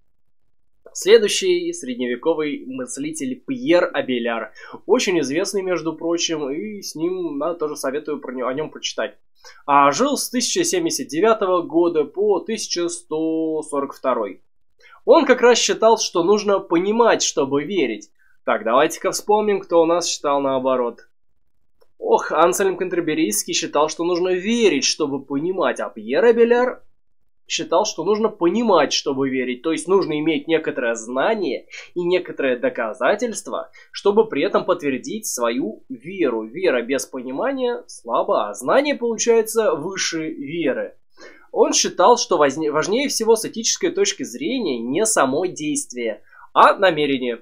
Следующий средневековый мыслитель Пьер Абеляр. Очень известный, между прочим, и с ним, да, тоже советую про него, о нем почитать. А, жил с тысяча семьдесят девятого года по тысяча сто сорок второй. Он как раз считал, что нужно понимать, чтобы верить. Так, давайте-ка вспомним, кто у нас считал наоборот. Ох, Ансельм Кантерберийский считал, что нужно верить, чтобы понимать, а Пьер Абеляр считал, что нужно понимать, чтобы верить. То есть нужно иметь некоторое знание и некоторое доказательство, чтобы при этом подтвердить свою веру. Вера без понимания слаба, а знание получается выше веры. Он считал, что важнее всего с этической точки зрения не само действие, а намерение.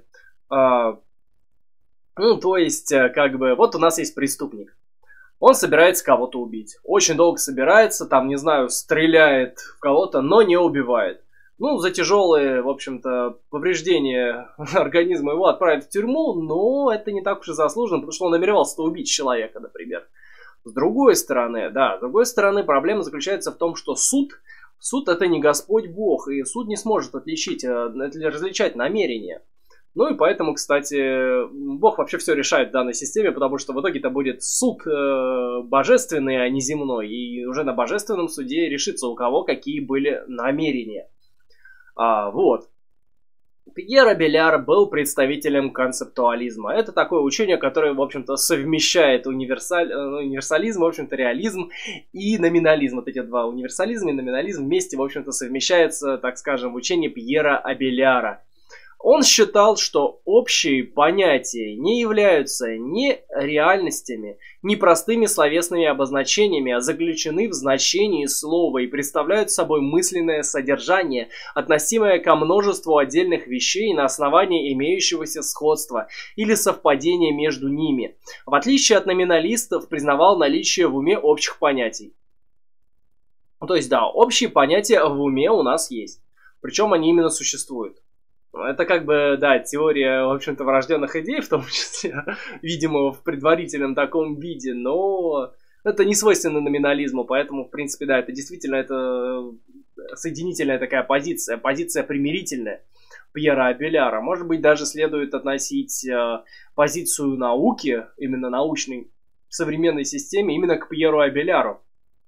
Ну, то есть, как бы, вот у нас есть преступник. Он собирается кого-то убить. Очень долго собирается, там, не знаю, стреляет в кого-то, но не убивает. Ну, за тяжелые, в общем-то, повреждения организма его отправят в тюрьму, но это не так уж и заслуженно, потому что он намеревался убить человека, например. С другой стороны, да, с другой стороны, проблема заключается в том, что суд, суд это не Господь Бог, и суд не сможет отличить, различать намерения. Ну и поэтому, кстати, Бог вообще все решает в данной системе, потому что в итоге это будет суд э, божественный, а не земной. И уже на божественном суде решится, у кого какие были намерения. А, вот. Пьер Абеляр был представителем концептуализма. Это такое учение, которое, в общем-то, совмещает универсаль... универсализм, в общем-то, реализм и номинализм. Вот эти два, универсализм и номинализм, вместе, в общем-то, совмещаются, так скажем, в учении Пьера Абеляра. Он считал, что общие понятия не являются ни реальностями, ни простыми словесными обозначениями, а заключены в значении слова и представляют собой мысленное содержание, относимое ко множеству отдельных вещей на основании имеющегося сходства или совпадения между ними. В отличие от номиналистов, признавал наличие в уме общих понятий. То есть, да, общие понятия в уме у нас есть. Причем они именно существуют. Это как бы, да, теория, в общем-то, врожденных идей, в том числе, видимо, в предварительном таком виде, но это не свойственно номинализму, поэтому, в принципе, да, это действительно это соединительная такая позиция, позиция примирительная Пьера Абеляра. Может быть, даже следует относить э, позицию науки, именно научной, в современной системе именно к Пьеру Абеляру.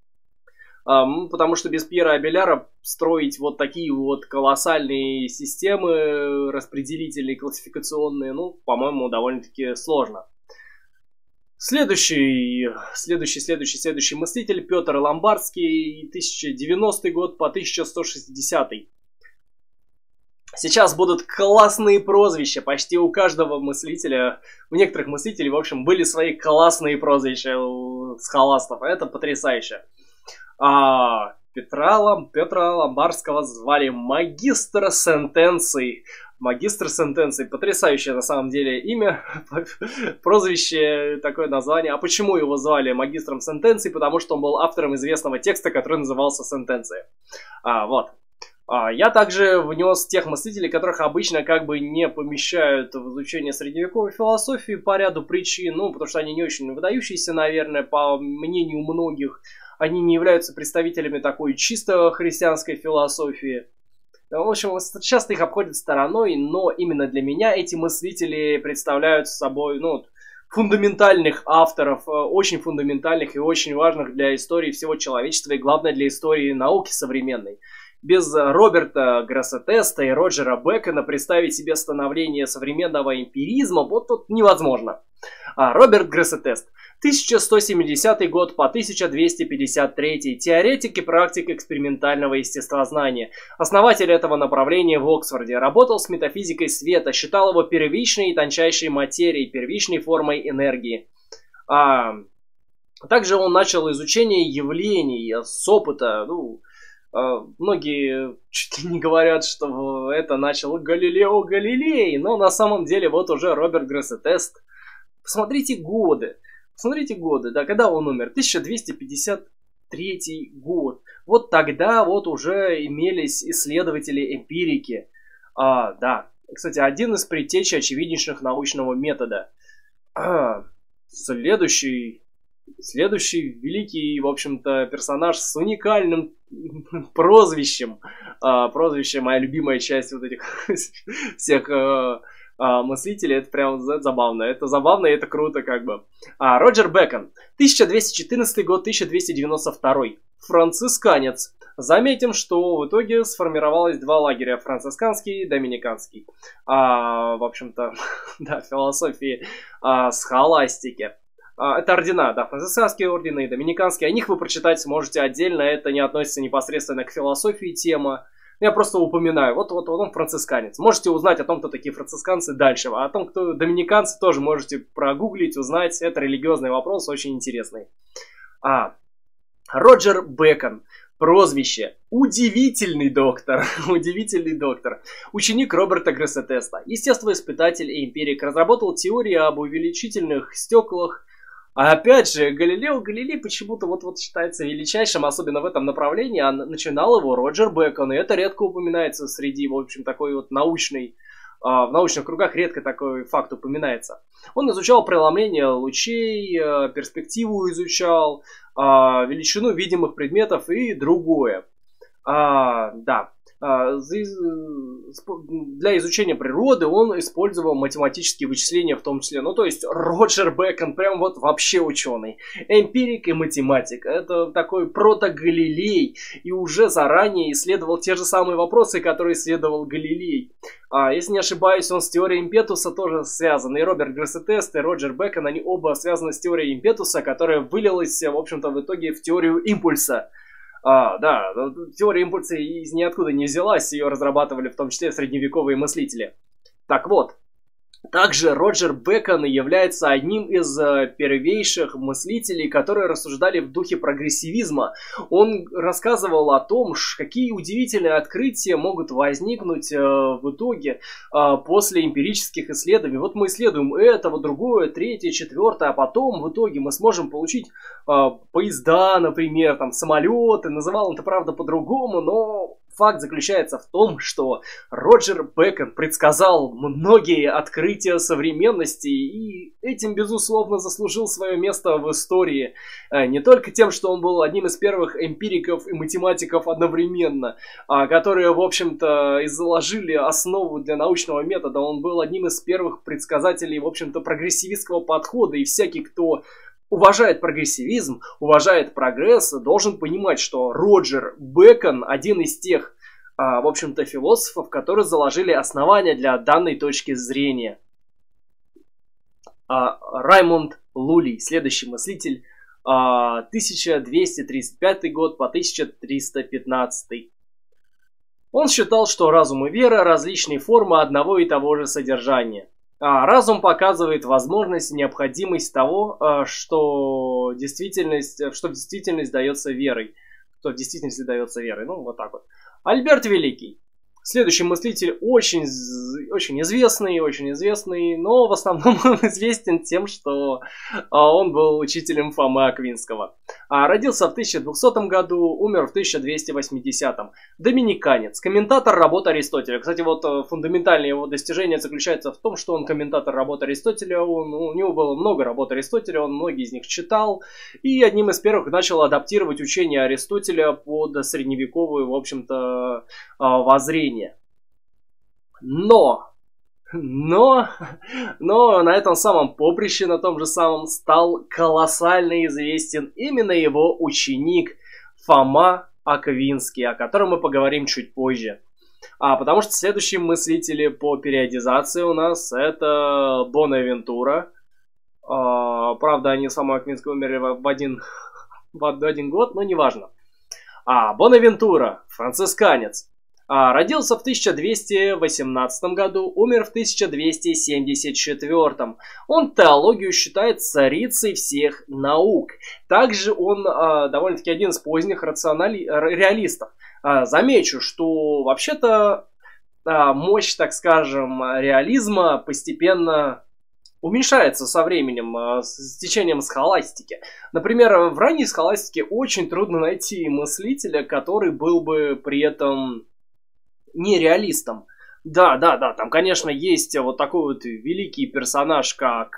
Потому что без Пьера Абеляра строить вот такие вот колоссальные системы распределительные, классификационные, ну, по-моему, довольно-таки сложно. Следующий, следующий, следующий, следующий мыслитель Петр Ломбардский, тысяча девяностый год по тысяча сто шестидесятый. Сейчас будут классные прозвища. Почти у каждого мыслителя, у некоторых мыслителей, в общем, были свои классные прозвища у схоластов. Это потрясающе. А, Петра, Лам, Петра Ломбардского звали магистр сентенций. Магистр сентенций. Потрясающее на самом деле имя. Прозвище, такое название. А почему его звали магистром сентенций? Потому что он был автором известного текста, который назывался «Сентенции». А, вот. А, я также внес тех мыслителей, которых обычно как бы не помещают в изучение средневековой философии по ряду причин. Ну, потому что они не очень выдающиеся, наверное, по мнению многих. Они не являются представителями такой чисто христианской философии. В общем, часто их обходят стороной, но именно для меня эти мыслители представляют собой, ну, фундаментальных авторов, очень фундаментальных и очень важных для истории всего человечества и, главное, для истории науки современной. Без Роберта Гроссетеста и Роджера Бэкона представить себе становление современного эмпиризма вот тут невозможно. А Роберт Гроссетест, тысяча сто семидесятый год по тысяча двести пятьдесят третий, теоретик и практик экспериментального естествознания, основатель этого направления в Оксфорде, работал с метафизикой света, считал его первичной и тончайшей материей, первичной формой энергии. А, также он начал изучение явлений с опыта, ну, многие чуть ли не говорят, что это начал Галилео Галилей, но на самом деле вот уже Роберт Гроссетест. Посмотрите годы, посмотрите годы, да, когда он умер, тысяча двести пятьдесят третий год. Вот тогда вот уже имелись исследователи-эмпирики. А, да, кстати, один из предтечей очевиднейших научного метода. А, следующий... Следующий великий, в общем-то, персонаж с уникальным прозвищем. А, прозвище, моя любимая часть вот этих всех а, а, мыслителей. Это прям забавно. Это забавно и это круто, как бы. А, Роджер Бэкон. тысяча двести четырнадцатый год, тысяча двести девяносто второй. Францисканец. Заметим, что в итоге сформировалось два лагеря. Францисканский и доминиканский. А, в общем-то, да, философии а, схоластики. Это ордена, да, францисканские ордены, доминиканские. О них вы прочитать сможете отдельно, это не относится непосредственно к философии тема. Я просто упоминаю, вот, вот, вот он францисканец. Можете узнать о том, кто такие францисканцы дальше. А о том, кто доминиканцы, тоже можете прогуглить, узнать. Это религиозный вопрос, очень интересный. А, Роджер Бэкон. Прозвище. Удивительный доктор. Удивительный доктор. Ученик Роберта Гроссетеста. Естествоиспытатель и эмпирик. Разработал теории об увеличительных стеклах. А опять же, Галилео Галилей почему-то вот-вот считается величайшим, особенно в этом направлении, а начинал его Роджер Бэкон, и это редко упоминается среди, в общем, такой вот научной, а, в научных кругах редко такой факт упоминается. Он изучал преломление лучей, перспективу изучал, а, величину видимых предметов и другое. А, да. Для изучения природы он использовал математические вычисления в том числе. Ну, то есть Роджер Бэкон прям вот вообще ученый. Эмпирик и математик. Это такой прото-Галилей. И уже заранее исследовал те же самые вопросы, которые исследовал Галилей. А, если не ошибаюсь, он с теорией импетуса тоже связан. И Роберт Гроссетест, и Роджер Бэкон, они оба связаны с теорией импетуса, которая вылилась, в общем-то, в итоге в теорию импульса. А, да, теория импульса из ниоткуда не взялась, ее разрабатывали в том числе средневековые мыслители. Так вот, также Роджер Бэкон является одним из э, первейших мыслителей, которые рассуждали в духе прогрессивизма. Он рассказывал о том, какие удивительные открытия могут возникнуть э, в итоге э, после эмпирических исследований. Вот мы исследуем это, вот другое, третье, четвертое, а потом в итоге мы сможем получить э, поезда, например, там, самолеты. Называл он это, правда, по-другому, но... Факт заключается в том, что Роджер Бэкон предсказал многие открытия современности и этим, безусловно, заслужил свое место в истории. Не только тем, что он был одним из первых эмпириков и математиков одновременно, которые, в общем-то, и заложили основу для научного метода. Он был одним из первых предсказателей, в общем-то, прогрессивистского подхода, и всякий, кто уважает прогрессивизм, уважает прогресс, должен понимать, что Роджер Бэкон один из тех, в общем-то, философов, которые заложили основания для данной точки зрения. Раймонд Лулли, следующий мыслитель, тысяча двести тридцать пятый год по тысяча триста пятнадцатый. Он считал, что разум и вера – различные формы одного и того же содержания. А разум показывает возможность и необходимость того, что действительность, что в действительность дается верой. Что в действительности дается верой. Ну, вот так вот. Альберт Великий. Следующий мыслитель очень, очень известный, очень известный, но в основном он известен тем, что он был учителем Фомы Аквинского. Родился в тысяча двухсотом году, умер в тысяча двести восьмидесятом. Доминиканец, комментатор работ Аристотеля. Кстати, вот фундаментальное его достижение заключается в том, что он комментатор работ Аристотеля. Он, у него было много работ Аристотеля, он многие из них читал. И одним из первых начал адаптировать учение Аристотеля под средневековую, в общем-то, воззрение. Но, но, но на этом самом поприще, на том же самом, стал колоссально известен именно его ученик Фома Аквинский, о котором мы поговорим чуть позже. А, потому что следующие мыслители по периодизации у нас это Бонавентура. А, правда, они с Фомой Аквинским умерли в один, в один год, но неважно. А, Бонавентура, францисканец. Родился в тысяча двести восемнадцатом году, умер в тысяча двести семьдесят четвёртом. Он теологию считает царицей всех наук. Также он э, довольно-таки один из поздних рационали... реалистов. Э, замечу, что вообще-то э, мощь, так скажем, реализма постепенно уменьшается со временем, э, с течением схоластики. Например, в ранней схоластике очень трудно найти мыслителя, который был бы при этом нереалистом. Да, да, да, там, конечно, есть вот такой вот великий персонаж, как...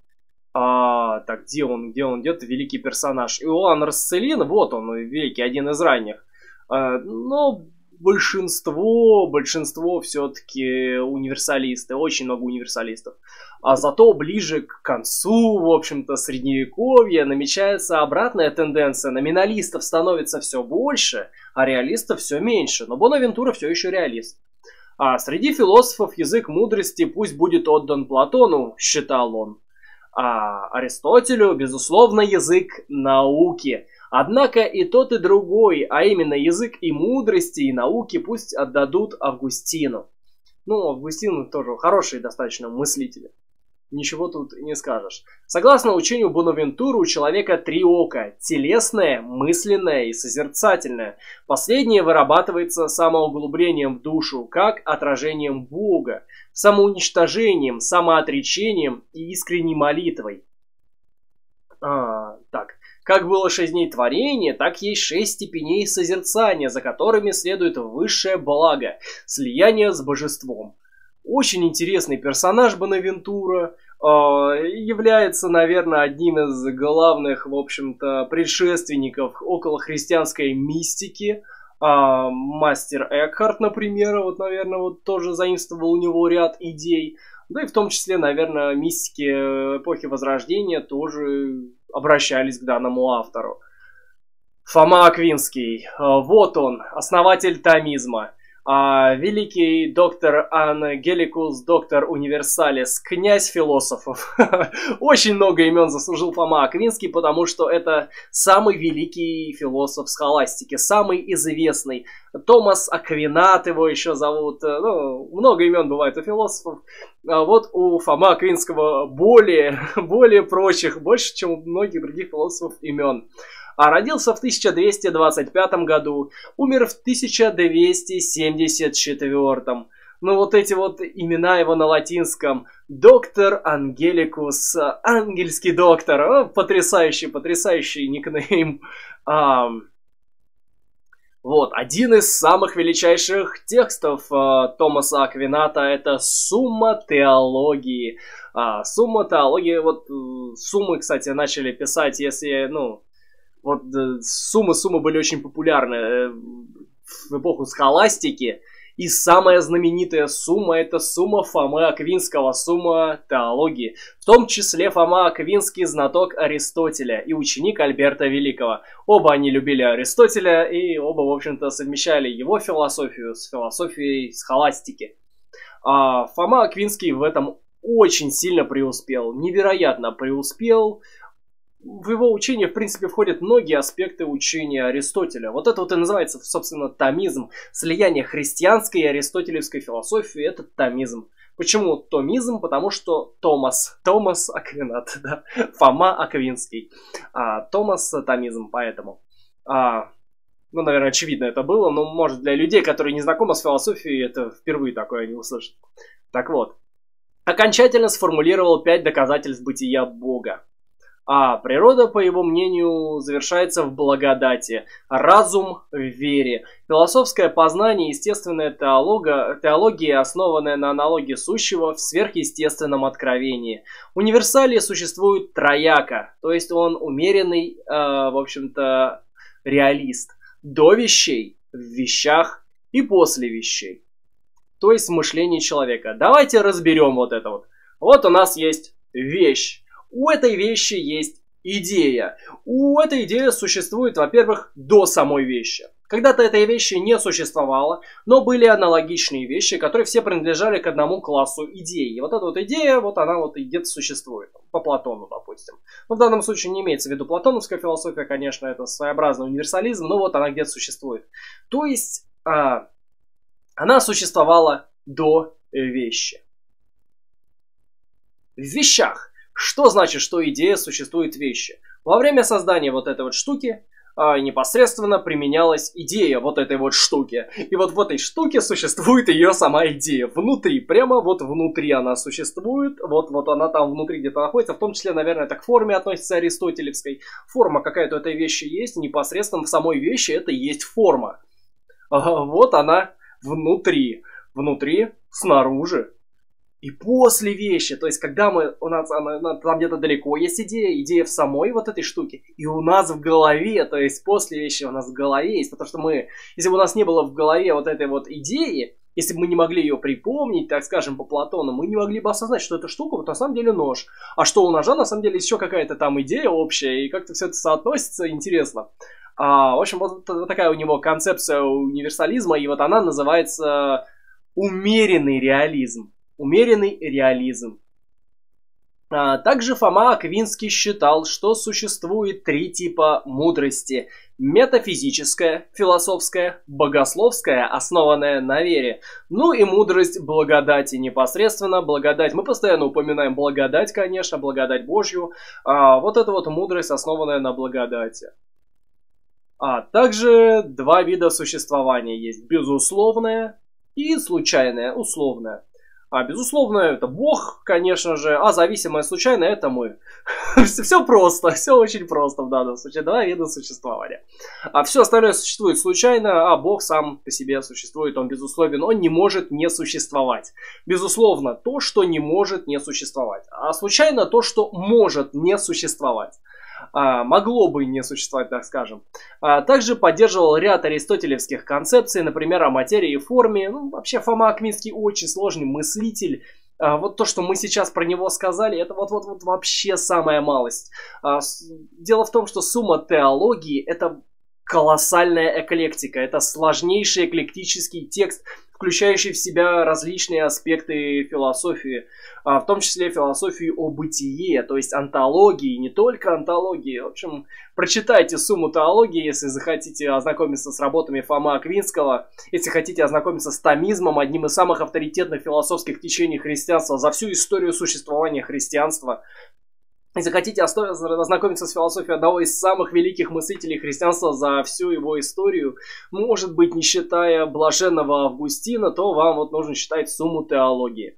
А, так, где он, где он, где-то великий персонаж. Иоанн Расцелин, вот он, великий, один из ранних. А, но большинство, большинство все-таки универсалисты, очень много универсалистов. А зато ближе к концу, в общем-то, средневековья намечается обратная тенденция. Номиналистов становится все больше, а реалистов все меньше. Но Бонавентура все еще реалист. А среди философов язык мудрости пусть будет отдан Платону, считал он. А Аристотелю, безусловно, язык науки. Однако и тот, и другой, а именно язык и мудрости, и науки, пусть отдадут Августину. Ну, Августин тоже хороший достаточно мыслитель. Ничего тут не скажешь. Согласно учению Бонавентуры, у человека три ока. Телесное, мысленное и созерцательное. Последнее вырабатывается самоуглублением в душу, как отражением Бога, самоуничтожением, самоотречением и искренней молитвой. А, так. Как было шесть дней творения, так есть шесть степеней созерцания, за которыми следует высшее благо, слияние с божеством. Очень интересный персонаж Бонавентура, э, является, наверное, одним из главных, в общем-то, предшественников околохристианской мистики. Э, мастер Экхарт, например, вот, наверное, вот тоже заимствовал у него ряд идей. Да и в том числе, наверное, мистики эпохи Возрождения тоже обращались к данному автору. Фома Аквинский, вот он, основатель томизма. А, великий доктор Ангеликус, доктор Универсалис, князь философов. Очень много имен заслужил Фома Аквинский, потому что это самый великий философ схоластики, самый известный. Томас Аквинат его еще зовут. Ну, много имен бывает у философов. А вот у Фомы Аквинского более, более прочих, больше, чем у многих других философов имен. А родился в тысяча двести двадцать пятом году, умер в тысяча двести семьдесят четвёртом. Ну вот эти вот имена его на латинском. Доктор Ангеликус, ангельский доктор. О, потрясающий, потрясающий никнейм. А, вот, один из самых величайших текстов а, Томаса Аквината — это «Сумма теологии». А, «Сумма теологии», вот суммы, кстати, начали писать, если, ну... Вот суммы-суммы были очень популярны в эпоху схоластики. И самая знаменитая сумма — это сумма Фомы Аквинского, сумма теологии. В том числе Фома Аквинский — знаток Аристотеля и ученик Альберта Великого. Оба они любили Аристотеля и оба, в общем-то, совмещали его философию с философией схоластики. А Фома Аквинский в этом очень сильно преуспел, невероятно преуспел. В его учение, в принципе, входят многие аспекты учения Аристотеля. Вот это вот и называется, собственно, томизм. Слияние христианской и аристотелевской философии — это томизм. Почему томизм? Потому что Томас. Томас Аквинат, да. Фома Аквинский. А Томас — томизм, поэтому. А, ну, наверное, очевидно это было, но, может, для людей, которые не знакомы с философией, это впервые такое они услышат. Так вот. Окончательно сформулировал пять доказательств бытия Бога. А природа, по его мнению, завершается в благодати, разум в вере, философское познание, естественная теолога, теология, основанная на аналогии сущего в сверхъестественном откровении. Универсалии существует трояко, то есть он умеренный, э, в общем-то, реалист, до вещей, в вещах и после вещей, то есть в мышлении человека. Давайте разберем вот это вот. Вот у нас есть вещь. У этой вещи есть идея. У этой идеи существует, во-первых, до самой вещи. Когда-то этой вещи не существовало, но были аналогичные вещи, которые все принадлежали к одному классу идей. И вот эта вот идея, вот она вот и где-то существует. По Платону, допустим. Но в данном случае не имеется в виду платоновская философия, конечно, это своеобразный универсализм, но вот она где-то существует. То есть, а, она существовала до вещи. В вещах. Что значит, что идея существует в вещи? Во время создания вот этой вот штуки а, непосредственно применялась идея вот этой вот штуки. И вот в этой штуке существует ее сама идея. Внутри, прямо вот внутри она существует. Вот, вот она там внутри где-то находится. В том числе, наверное, это к форме относится аристотелевской. Форма какая-то у этой вещи есть. Непосредственно в самой вещи это и есть форма. А, вот она внутри. Внутри, снаружи. И после вещи, то есть когда мы, у нас она, там где-то далеко есть идея, идея в самой вот этой штуке, и у нас в голове, то есть после вещи у нас в голове есть, потому что мы, если бы у нас не было в голове вот этой вот идеи, если бы мы не могли ее припомнить, так скажем, по Платону, мы не могли бы осознать, что эта штука вот на самом деле нож, а что у ножа на самом деле еще какая-то там идея общая, и как-то все это соотносится, интересно. А, в общем, вот, вот такая у него концепция универсализма, и вот она называется умеренный реализм. Умеренный реализм. А, также Фома Аквинский считал, что существует три типа мудрости. Метафизическая, философская, богословская, основанная на вере. Ну и мудрость благодати, непосредственно благодать. Мы постоянно упоминаем благодать, конечно, благодать Божью. А, вот это вот мудрость, основанная на благодати. А также два вида существования есть. Безусловное и случайное, условное. А безусловно, это Бог, конечно же, а зависимое случайное — это мы. Все просто, все очень просто в данном случае. Два вида существования. А все остальное существует случайно, а Бог сам по себе существует, он безусловен, он не может не существовать. Безусловно, то, что не может не существовать. А случайно то, что может не существовать. А, могло бы не существовать, так скажем. А, также поддерживал ряд аристотелевских концепций, например, о материи и форме. Ну, вообще, Фома Аквинский очень сложный мыслитель. А, вот то, что мы сейчас про него сказали, это вот-вот-вот вообще самая малость. А, с... Дело в том, что сумма теологии — это колоссальная эклектика. Это сложнейший эклектический текст, включающий в себя различные аспекты философии, в том числе философию о бытие, то есть онтологии, не только онтологии. В общем, прочитайте сумму теологии, если захотите ознакомиться с работами Фомы Аквинского, если хотите ознакомиться с томизмом, одним из самых авторитетных философских течений христианства за всю историю существования христианства. Если хотите ознакомиться с философией одного из самых великих мыслителей христианства за всю его историю, может быть, не считая блаженного Августина, то вам вот нужно читать сумму теологии.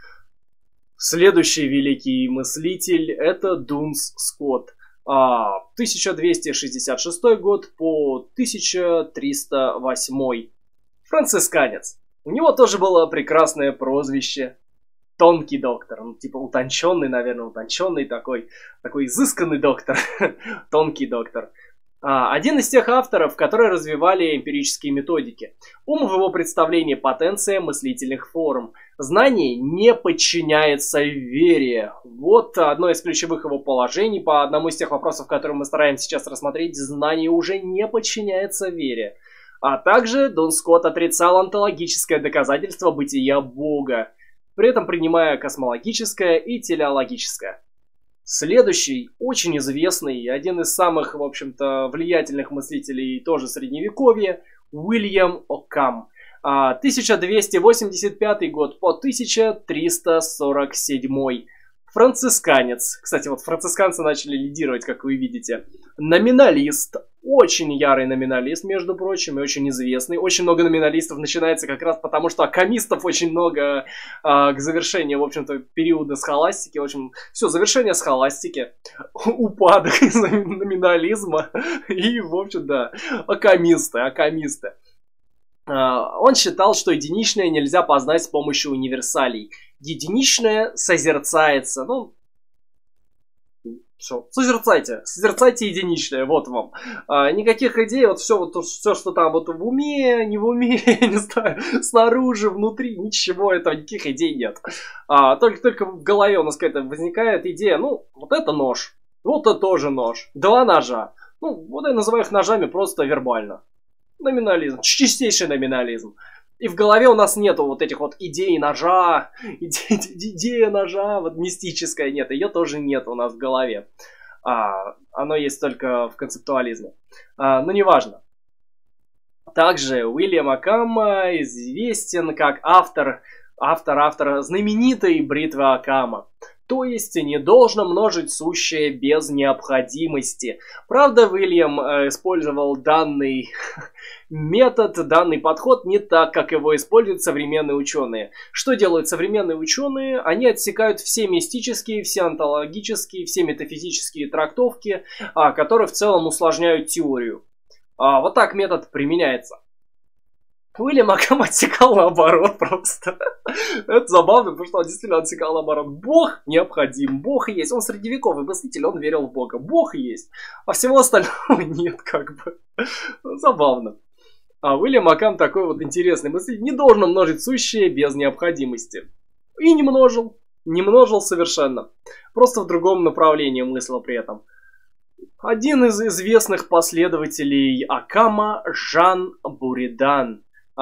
Следующий великий мыслитель — это Дунс Скотт. тысяча двести шестьдесят шестой год по тысяча триста восьмой. Францисканец. У него тоже было прекрасное прозвище. Тонкий доктор, ну, типа утонченный, наверное, утонченный такой, такой изысканный доктор, тонкий доктор. Один из тех авторов, которые развивали эмпирические методики. Ум в его представлении потенция мыслительных форм. Знание не подчиняется вере. Вот одно из ключевых его положений по одному из тех вопросов, которые мы стараемся сейчас рассмотреть. Знание уже не подчиняется вере. А также Дун Скотт отрицал онтологическое доказательство бытия Бога, при этом принимая космологическое и телеологическое. Следующий, очень известный, один из самых, в общем-то, влиятельных мыслителей тоже Средневековья, Уильям Оккам. тысяча двести восемьдесят пятый год по тысяча триста сорок седьмой. Францисканец. Кстати, вот францисканцы начали лидировать, как вы видите. Номиналист. Очень ярый номиналист, между прочим, и очень известный. Очень много номиналистов начинается как раз потому, что аккамистов очень много а, к завершению, в общем-то, периода схоластики. В общем, все, завершение схоластики, упадок из номинализма и, в общем, да, аккамисты, аккамисты. А, он считал, что единичное нельзя познать с помощью универсалей. Единичное созерцается, ну, все, созерцайте, созерцайте единичное, вот вам. А, никаких идей, вот все, вот все, что там вот в уме, не в уме, не знаю, снаружи, внутри, ничего этого, никаких идей нет. А, только, только в голове у нас какая-то возникает идея, ну, вот это нож, вот это тоже нож, два ножа. Ну, вот я называю их ножами просто вербально. Номинализм, чистейший номинализм. И в голове у нас нету вот этих вот идей ножа, иде, идея ножа, вот мистическая, нет, ее тоже нет у нас в голове. А, оно есть только в концептуализме. А, но неважно. Также Уильям Оккам известен как автор, автор, автор знаменитой бритвы Оккама. То есть не должно множить сущее без необходимости. Правда, Уильям э, использовал данный метод, данный подход не так, как его используют современные ученые. Что делают современные ученые? Они отсекают все мистические, все онтологические, все метафизические трактовки, а, которые в целом усложняют теорию. А, вот так метод применяется. Уильям Оккам отсекал наоборот просто. Это забавно, потому что он действительно отсекал наоборот. Бог необходим, Бог есть. Он средневековый мыслитель, он верил в Бога. Бог есть, а всего остального нет, как бы. Забавно. А Уильям Оккам такой вот интересный мыслитель. Не должен множить сущее без необходимости. И не множил. Не множил совершенно. Просто в другом направлении мыслил при этом. Один из известных последователей Оккама Жан Буридан.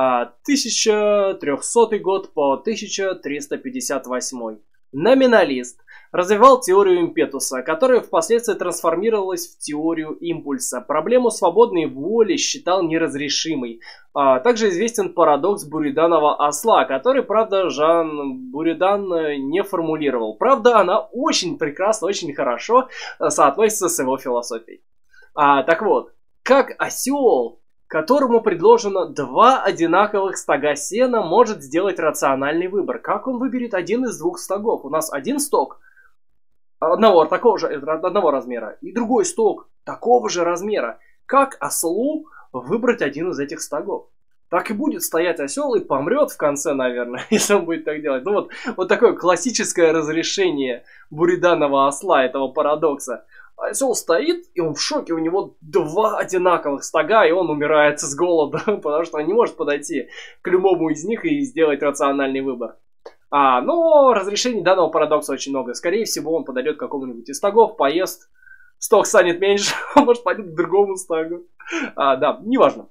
тысяча трехсотый год по тысяча триста пятьдесят восьмой. Номиналист. Развивал теорию импетуса, которая впоследствии трансформировалась в теорию импульса. Проблему свободной воли считал неразрешимой. А, также известен парадокс Буриданова осла, который, правда, Жан Буридан не формулировал. Правда, она очень прекрасно, очень хорошо соотносится с его философией. А, так вот, как осел, которому предложено два одинаковых стога сена, может сделать рациональный выбор? Как он выберет один из двух стогов? У нас один стог одного, такого же, одного размера, и другой стог такого же размера. Как ослу выбрать один из этих стогов? Так и будет стоять осел и помрет в конце, наверное, если он будет так делать. Ну вот, вот такое классическое разрешение Буриданова осла, этого парадокса. Осел стоит, и он в шоке, у него два одинаковых стога, и он умирает с голода, потому что он не может подойти к любому из них и сделать рациональный выбор. А, но разрешений данного парадокса очень много. Скорее всего, он подойдет к какому-нибудь из стогов, поест, стог станет меньше, он может пойти к другому стогу. А, да, неважно.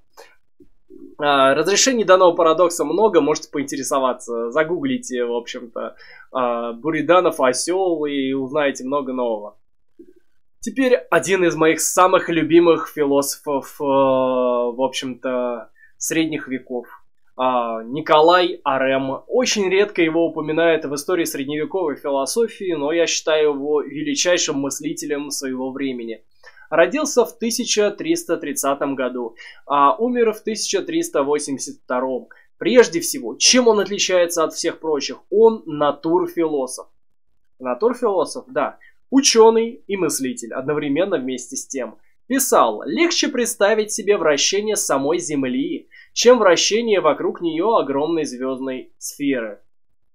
А, разрешений данного парадокса много, можете поинтересоваться. Загуглите, в общем-то, а, Буриданов осел и узнаете много нового. Теперь один из моих самых любимых философов, э, в общем-то, средних веков. Э, Николай Арем. Очень редко его упоминают в истории средневековой философии, но я считаю его величайшим мыслителем своего времени. Родился в тысяча триста тридцатом году, а умер в тысяча триста восемьдесят втором. Прежде всего, чем он отличается от всех прочих? Он натурфилософ. Натурфилософ, да. Ученый и мыслитель, одновременно вместе с тем. Писал: легче представить себе вращение самой Земли, чем вращение вокруг нее огромной звездной сферы.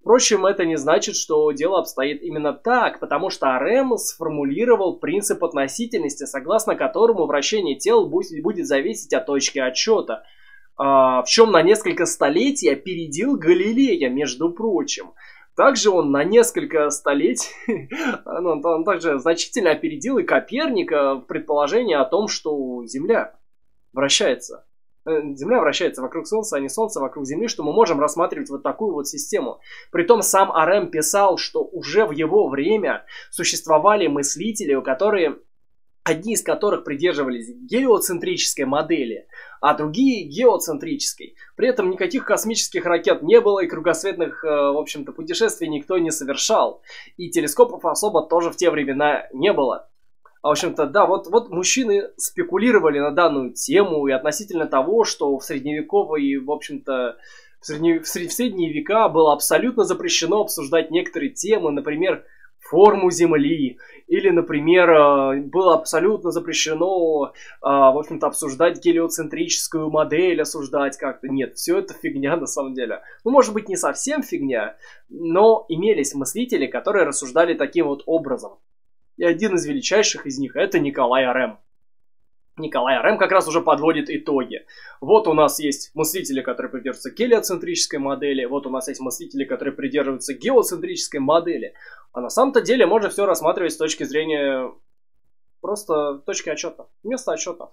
Впрочем, это не значит, что дело обстоит именно так, потому что Арем сформулировал принцип относительности, согласно которому вращение тел будет зависеть от точки отсчета, в чем на несколько столетий опередил Галилея, между прочим. Также он на несколько столетий, он, он также значительно опередил и Коперника в предположении о том, что Земля вращается. Земля вращается вокруг Солнца, а не Солнце вокруг Земли, что мы можем рассматривать вот такую вот систему. Притом сам Арем писал, что уже в его время существовали мыслители, которые, одни из которых придерживались гелиоцентрической модели, а другие геоцентрической. При этом никаких космических ракет не было, и кругосветных, в общем-то, путешествий никто не совершал. И телескопов особо тоже в те времена не было. В общем-то, да, вот, вот мужчины спекулировали на данную тему и относительно того, что в средневековые, в общем-то, в, средне, в, сред, в средние века было абсолютно запрещено обсуждать некоторые темы, например, форму Земли, или, например, было абсолютно запрещено, в общем-то, обсуждать гелиоцентрическую модель, осуждать как-то. Нет, все это фигня на самом деле. Ну, может быть, не совсем фигня, но имелись мыслители, которые рассуждали таким вот образом. И один из величайших из них — это Николай Арем. Николай Арем как раз уже подводит итоги. Вот у нас есть мыслители, которые придерживаются гелиоцентрической модели. Вот у нас есть мыслители, которые придерживаются геоцентрической модели. А на самом-то деле можно все рассматривать с точки зрения просто точки отсчета. Места отсчета.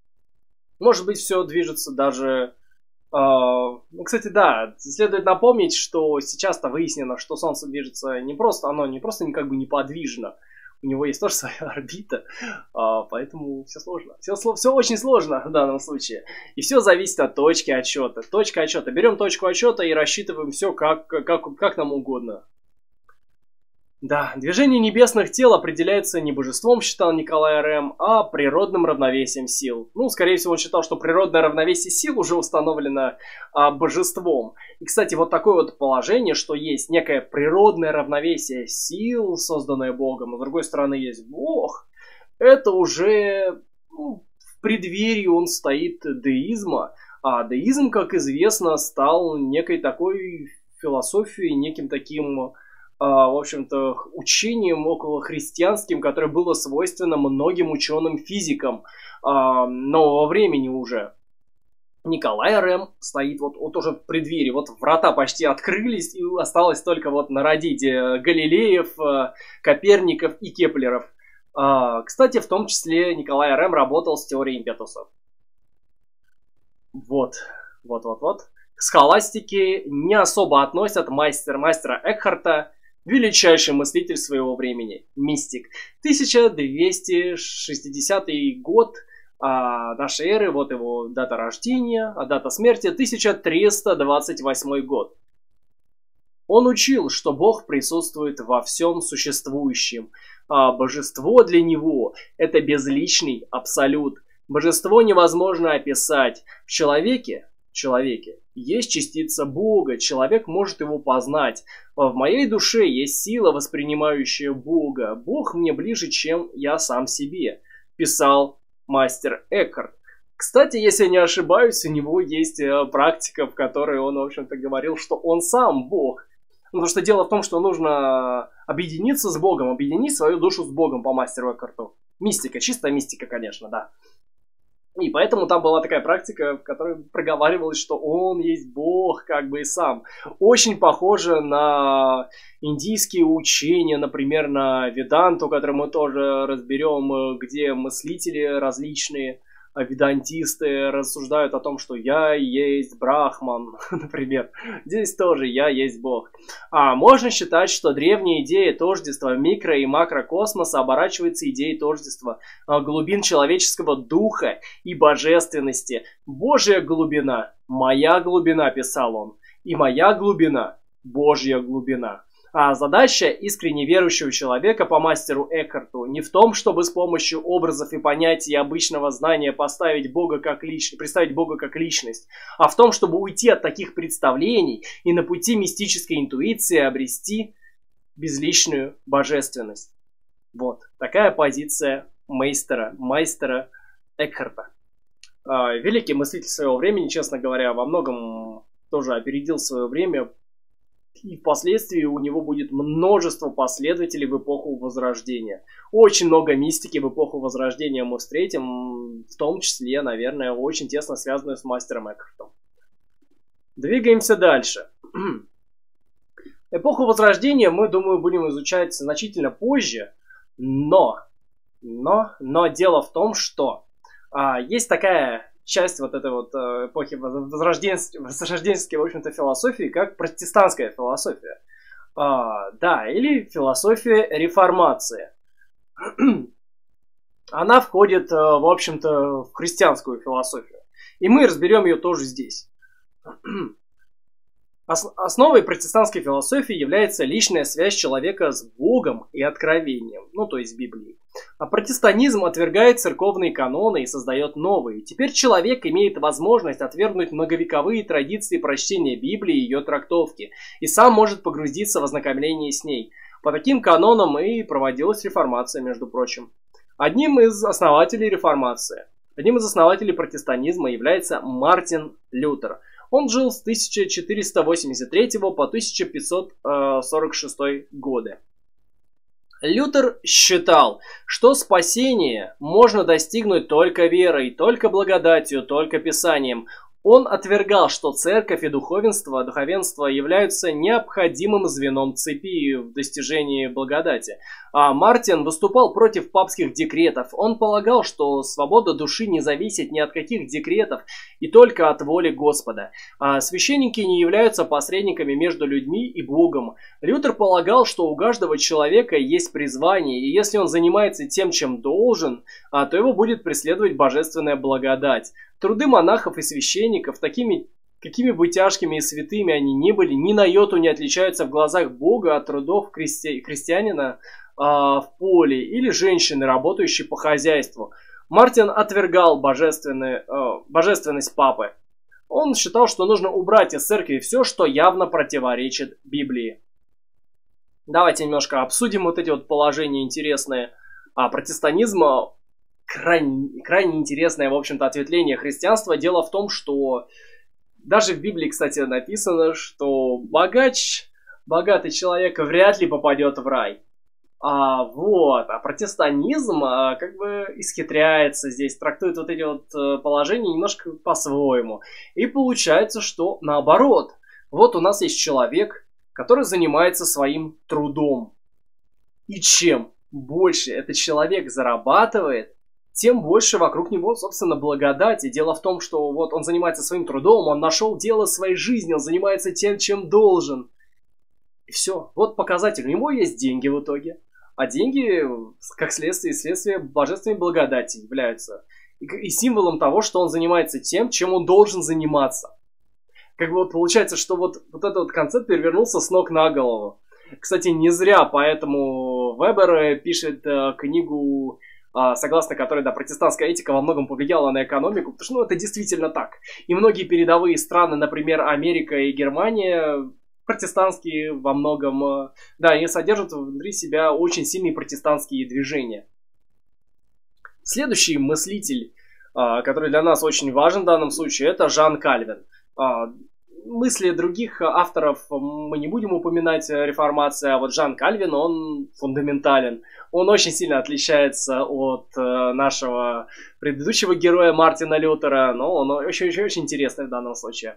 Может быть, все движется даже... Э, ну, кстати, да, следует напомнить, что сейчас-то выяснено, что Солнце движется не просто, оно не просто как бы неподвижно. У него есть тоже своя орбита, а, поэтому все сложно. Все, все очень сложно в данном случае. И все зависит от точки отсчета. Точка отсчета. Берем точку отсчета и рассчитываем все как, как, как нам угодно. Да, движение небесных тел определяется не божеством, считал Николай Арем, а природным равновесием сил. Ну, скорее всего, он считал, что природное равновесие сил уже установлено а, божеством. И, кстати, вот такое вот положение, что есть некое природное равновесие сил, созданное Богом, а с другой стороны есть Бог, это уже ну, в преддверии он стоит деизма. А деизм, как известно, стал некой такой философией, неким таким... в общем-то, учением около христианским, которое было свойственно многим ученым-физикам нового времени уже. Николай Арем стоит вот, вот уже в преддверии, вот врата почти открылись, и осталось только вот народить Галилеев, Коперников и Кеплеров. Кстати, в том числе Николай Арем работал с теорией импетусов. Вот, вот-вот-вот. К схоластике не особо относят мастер, мастера Экхарта, величайший мыслитель своего времени, мистик. тысяча двести шестидесятый год а, нашей эры, вот его дата рождения, а дата смерти тысяча триста двадцать восьмой год. Он учил, что Бог присутствует во всем существующем. А божество для него – это безличный абсолют. Божество невозможно описать. В человеке человеке есть частица Бога, человек может его познать. В моей душе есть сила, воспринимающая Бога. Бог мне ближе, чем я сам себе, писал мастер Экхарт. Кстати, если я не ошибаюсь, у него есть практика, в которой он, в общем-то, говорил, что он сам Бог. Потому что дело в том, что нужно объединиться с Богом, объединить свою душу с Богом по мастеру Экхарту. Мистика, чистая мистика, конечно, да. И поэтому там была такая практика, в которой проговаривалось, что он есть Бог, как бы и сам. Очень похоже на индийские учения, например, на Веданту, который мы тоже разберем, где мыслители различные, ведантисты рассуждают о том, что я есть Брахман, например. Здесь тоже я есть Бог. А можно считать, что древняя идея тождества микро- и макрокосмоса оборачивается идеей тождества глубин человеческого духа и божественности. Божья глубина, моя глубина, писал он, и моя глубина, Божья глубина. А задача искренне верующего человека по мастеру Экхарту не в том, чтобы с помощью образов и понятий обычного знания поставить Бога как личность, представить Бога как личность, а в том, чтобы уйти от таких представлений и на пути мистической интуиции обрести безличную божественность. Вот такая позиция мейстера, мастера Экхарта. Великий мыслитель своего времени, честно говоря, во многом тоже опередил свое время. и впоследствии у него будет множество последователей в эпоху Возрождения. Очень много мистики в эпоху Возрождения мы встретим, в том числе, наверное, очень тесно связанную с мастером Экхартом. Двигаемся дальше. Эпоху Возрождения мы, думаю, будем изучать значительно позже, но, но, но дело в том, что а, есть такая часть вот этой вот эпохи возрожденской, возрожденской, в общем-то, философии, как протестантская философия. А, да, или философия реформации. Она входит, в общем-то, в христианскую философию. И мы разберем ее тоже здесь. Основой протестантской философии является личная связь человека с Богом и откровением, ну то есть Библией. А протестантизм отвергает церковные каноны и создает новые. Теперь человек имеет возможность отвергнуть многовековые традиции прочтения Библии и ее трактовки, и сам может погрузиться в ознакомление с ней. По таким канонам и проводилась реформация, между прочим. Одним из основателей реформации, одним из основателей протестантизма является Мартин Лютер. Он жил с тысяча четыреста восемьдесят третьего по тысяча пятьсот сорок шестой годы. Лютер считал, что спасение можно достигнуть только верой, только благодатью, только Писанием. Он отвергал, что церковь и духовенство, духовенство являются необходимым звеном цепи в достижении благодати. А Мартин выступал против папских декретов. Он полагал, что свобода души не зависит ни от каких декретов и только от воли Господа. А священники не являются посредниками между людьми и Богом. Лютер полагал, что у каждого человека есть призвание, и если он занимается тем, чем должен, то его будет преследовать божественная благодать. Труды монахов и священников, такими, какими бы тяжкими и святыми они ни были, ни на йоту не отличаются в глазах Бога от трудов христи... христианина э, в поле или женщины, работающей по хозяйству. Мартин отвергал божественный, э, божественность папы. Он считал, что нужно убрать из церкви все, что явно противоречит Библии. Давайте немножко обсудим вот эти вот положения интересные а, протестантизма. Крайне, крайне интересное, в общем-то, ответвление христианства. Дело в том, что даже в Библии, кстати, написано, что богач, богатый человек вряд ли попадет в рай. А, вот, а протестантизм а, как бы исхитряется здесь, трактует вот эти вот положения немножко по-своему. И получается, что наоборот. Вот у нас есть человек, который занимается своим трудом. И чем больше этот человек зарабатывает, тем больше вокруг него, собственно, благодати. Дело в том, что вот он занимается своим трудом, он нашел дело своей жизни, он занимается тем, чем должен. И все. Вот показатель. У него есть деньги в итоге. А деньги, как следствие, следствие божественной благодати являются. И, и символом того, что он занимается тем, чем он должен заниматься. Как бы вот получается, что вот, вот этот вот концепт перевернулся с ног на голову. Кстати, не зря, поэтому Вебер пишет э, книгу, согласно которой, да, протестантская этика во многом повлияла на экономику, потому что, ну, это действительно так. И многие передовые страны, например, Америка и Германия, протестантские во многом, да, они содержат внутри себя очень сильные протестантские движения. Следующий мыслитель, который для нас очень важен в данном случае, это Жан Кальвин. Мысли других авторов мы не будем упоминать реформации, а вот Жан Кальвин, он фундаментален. Он очень сильно отличается от нашего предыдущего героя Мартина Лютера, но он очень-очень интересный в данном случае.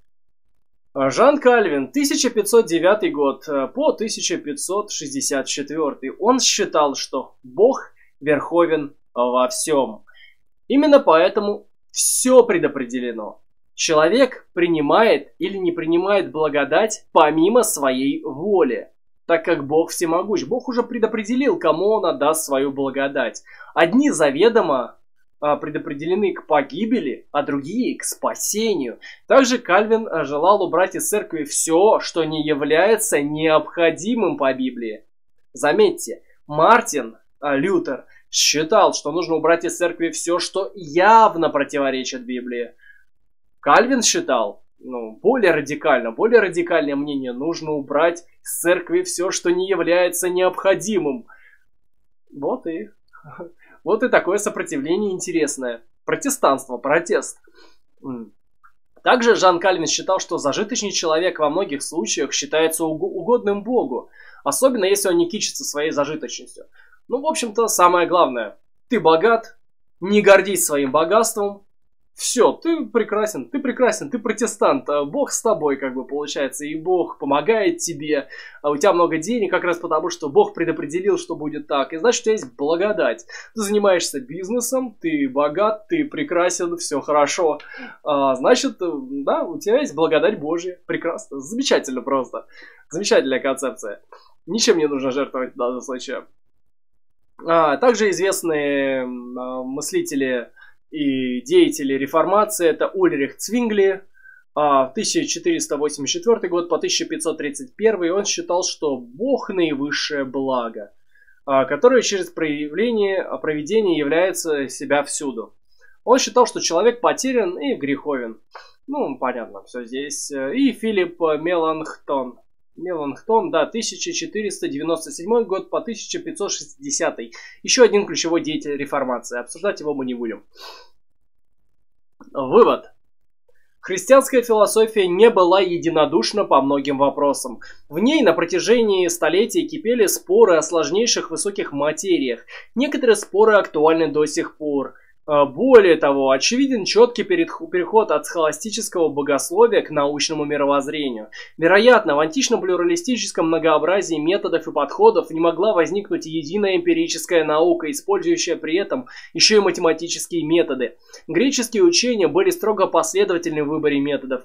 Жан Кальвин, тысяча пятьсот девятый год по тысяча пятьсот шестьдесят четвёртый. Он считал, что Бог верховен во всем. Именно поэтому все предопределено. Человек принимает или не принимает благодать помимо своей воли, так как Бог всемогущ. Бог уже предопределил, кому Он отдаст свою благодать. Одни заведомо а, предопределены к погибели, а другие к спасению. Также Кальвин а, желал убрать из церкви все, что не является необходимым по Библии. Заметьте, Мартин а, Лютер считал, что нужно убрать из церкви все, что явно противоречит Библии. Кальвин считал, ну, более радикально, более радикальное мнение, нужно убрать из церкви все, что не является необходимым. Вот и, вот и такое сопротивление интересное. Протестанство, протест. Также Жан Кальвин считал, что зажиточный человек во многих случаях считается угодным Богу, особенно если он не кичится своей зажиточностью. Ну, в общем-то, самое главное, ты богат, не гордись своим богатством, все, ты прекрасен, ты прекрасен, ты протестант, Бог с тобой, как бы получается, и Бог помогает тебе, а у тебя много денег как раз потому, что Бог предопределил, что будет так, и значит, у тебя есть благодать. Ты занимаешься бизнесом, ты богат, ты прекрасен, все хорошо, а, значит, да, у тебя есть благодать Божья, прекрасно, замечательно просто, замечательная концепция, ничем не нужно жертвовать в данном случае. А, также известные а, мыслители и деятели реформации — это Ульрих Цвингли, в тысяча четыреста восемьдесят четвёртый год по тысяча пятьсот тридцать первый. Он считал, что Бог — наивысшее благо, которое через проявление, провидение является себя всюду. Он считал, что человек потерян и греховен. Ну, понятно, все здесь. И Филипп Меланхтон. Меланхтон, да, тысяча четыреста девяносто седьмой год по тысяча пятьсот шестидесятый. Еще один ключевой деятель реформации. Обсуждать его мы не будем. Вывод. Христианская философия не была единодушна по многим вопросам. В ней на протяжении столетий кипели споры о сложнейших высоких материях. Некоторые споры актуальны до сих пор. Более того, очевиден четкий переход от схоластического богословия к научному мировоззрению. Вероятно, в античном плюралистическом многообразии методов и подходов не могла возникнуть единая эмпирическая наука, использующая при этом еще и математические методы. Греческие учения были строго последовательны в выборе методов.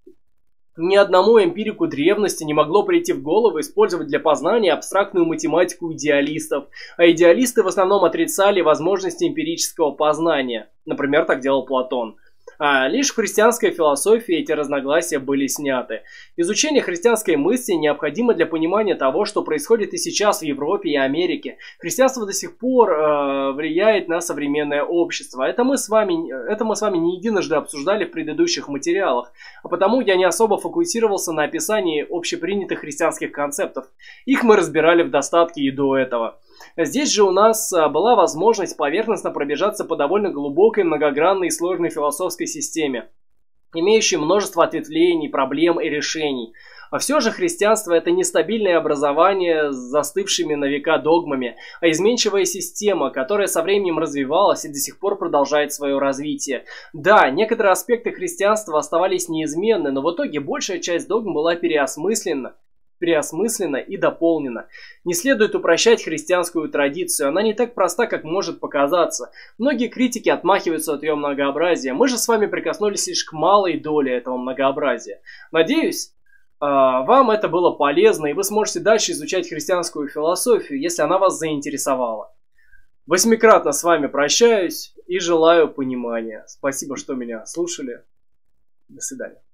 Ни одному эмпирику древности не могло прийти в голову использовать для познания абстрактную математику идеалистов, а идеалисты в основном отрицали возможности эмпирического познания. Например, так делал Платон. А лишь в христианской философии эти разногласия были сняты. Изучение христианской мысли необходимо для понимания того, что происходит и сейчас в Европе и Америке. Христианство до сих пор э, влияет на современное общество. Это мы, с вами, это мы с вами не единожды обсуждали в предыдущих материалах, а потому я не особо фокусировался на описании общепринятых христианских концептов. Их мы разбирали в достатке и до этого. Здесь же у нас была возможность поверхностно пробежаться по довольно глубокой, многогранной и сложной философской системе, имеющей множество ответвлений, проблем и решений. А все же христианство — это не стабильное образование с застывшими на века догмами, а изменчивая система, которая со временем развивалась и до сих пор продолжает свое развитие. Да, некоторые аспекты христианства оставались неизменны, но в итоге большая часть догм была переосмыслена. переосмыслена и дополнена. Не следует упрощать христианскую традицию, она не так проста, как может показаться. Многие критики отмахиваются от ее многообразия. Мы же с вами прикоснулись лишь к малой доле этого многообразия. Надеюсь, вам это было полезно, и вы сможете дальше изучать христианскую философию, если она вас заинтересовала. Восьмикратно с вами прощаюсь и желаю понимания. Спасибо, что меня слушали. До свидания.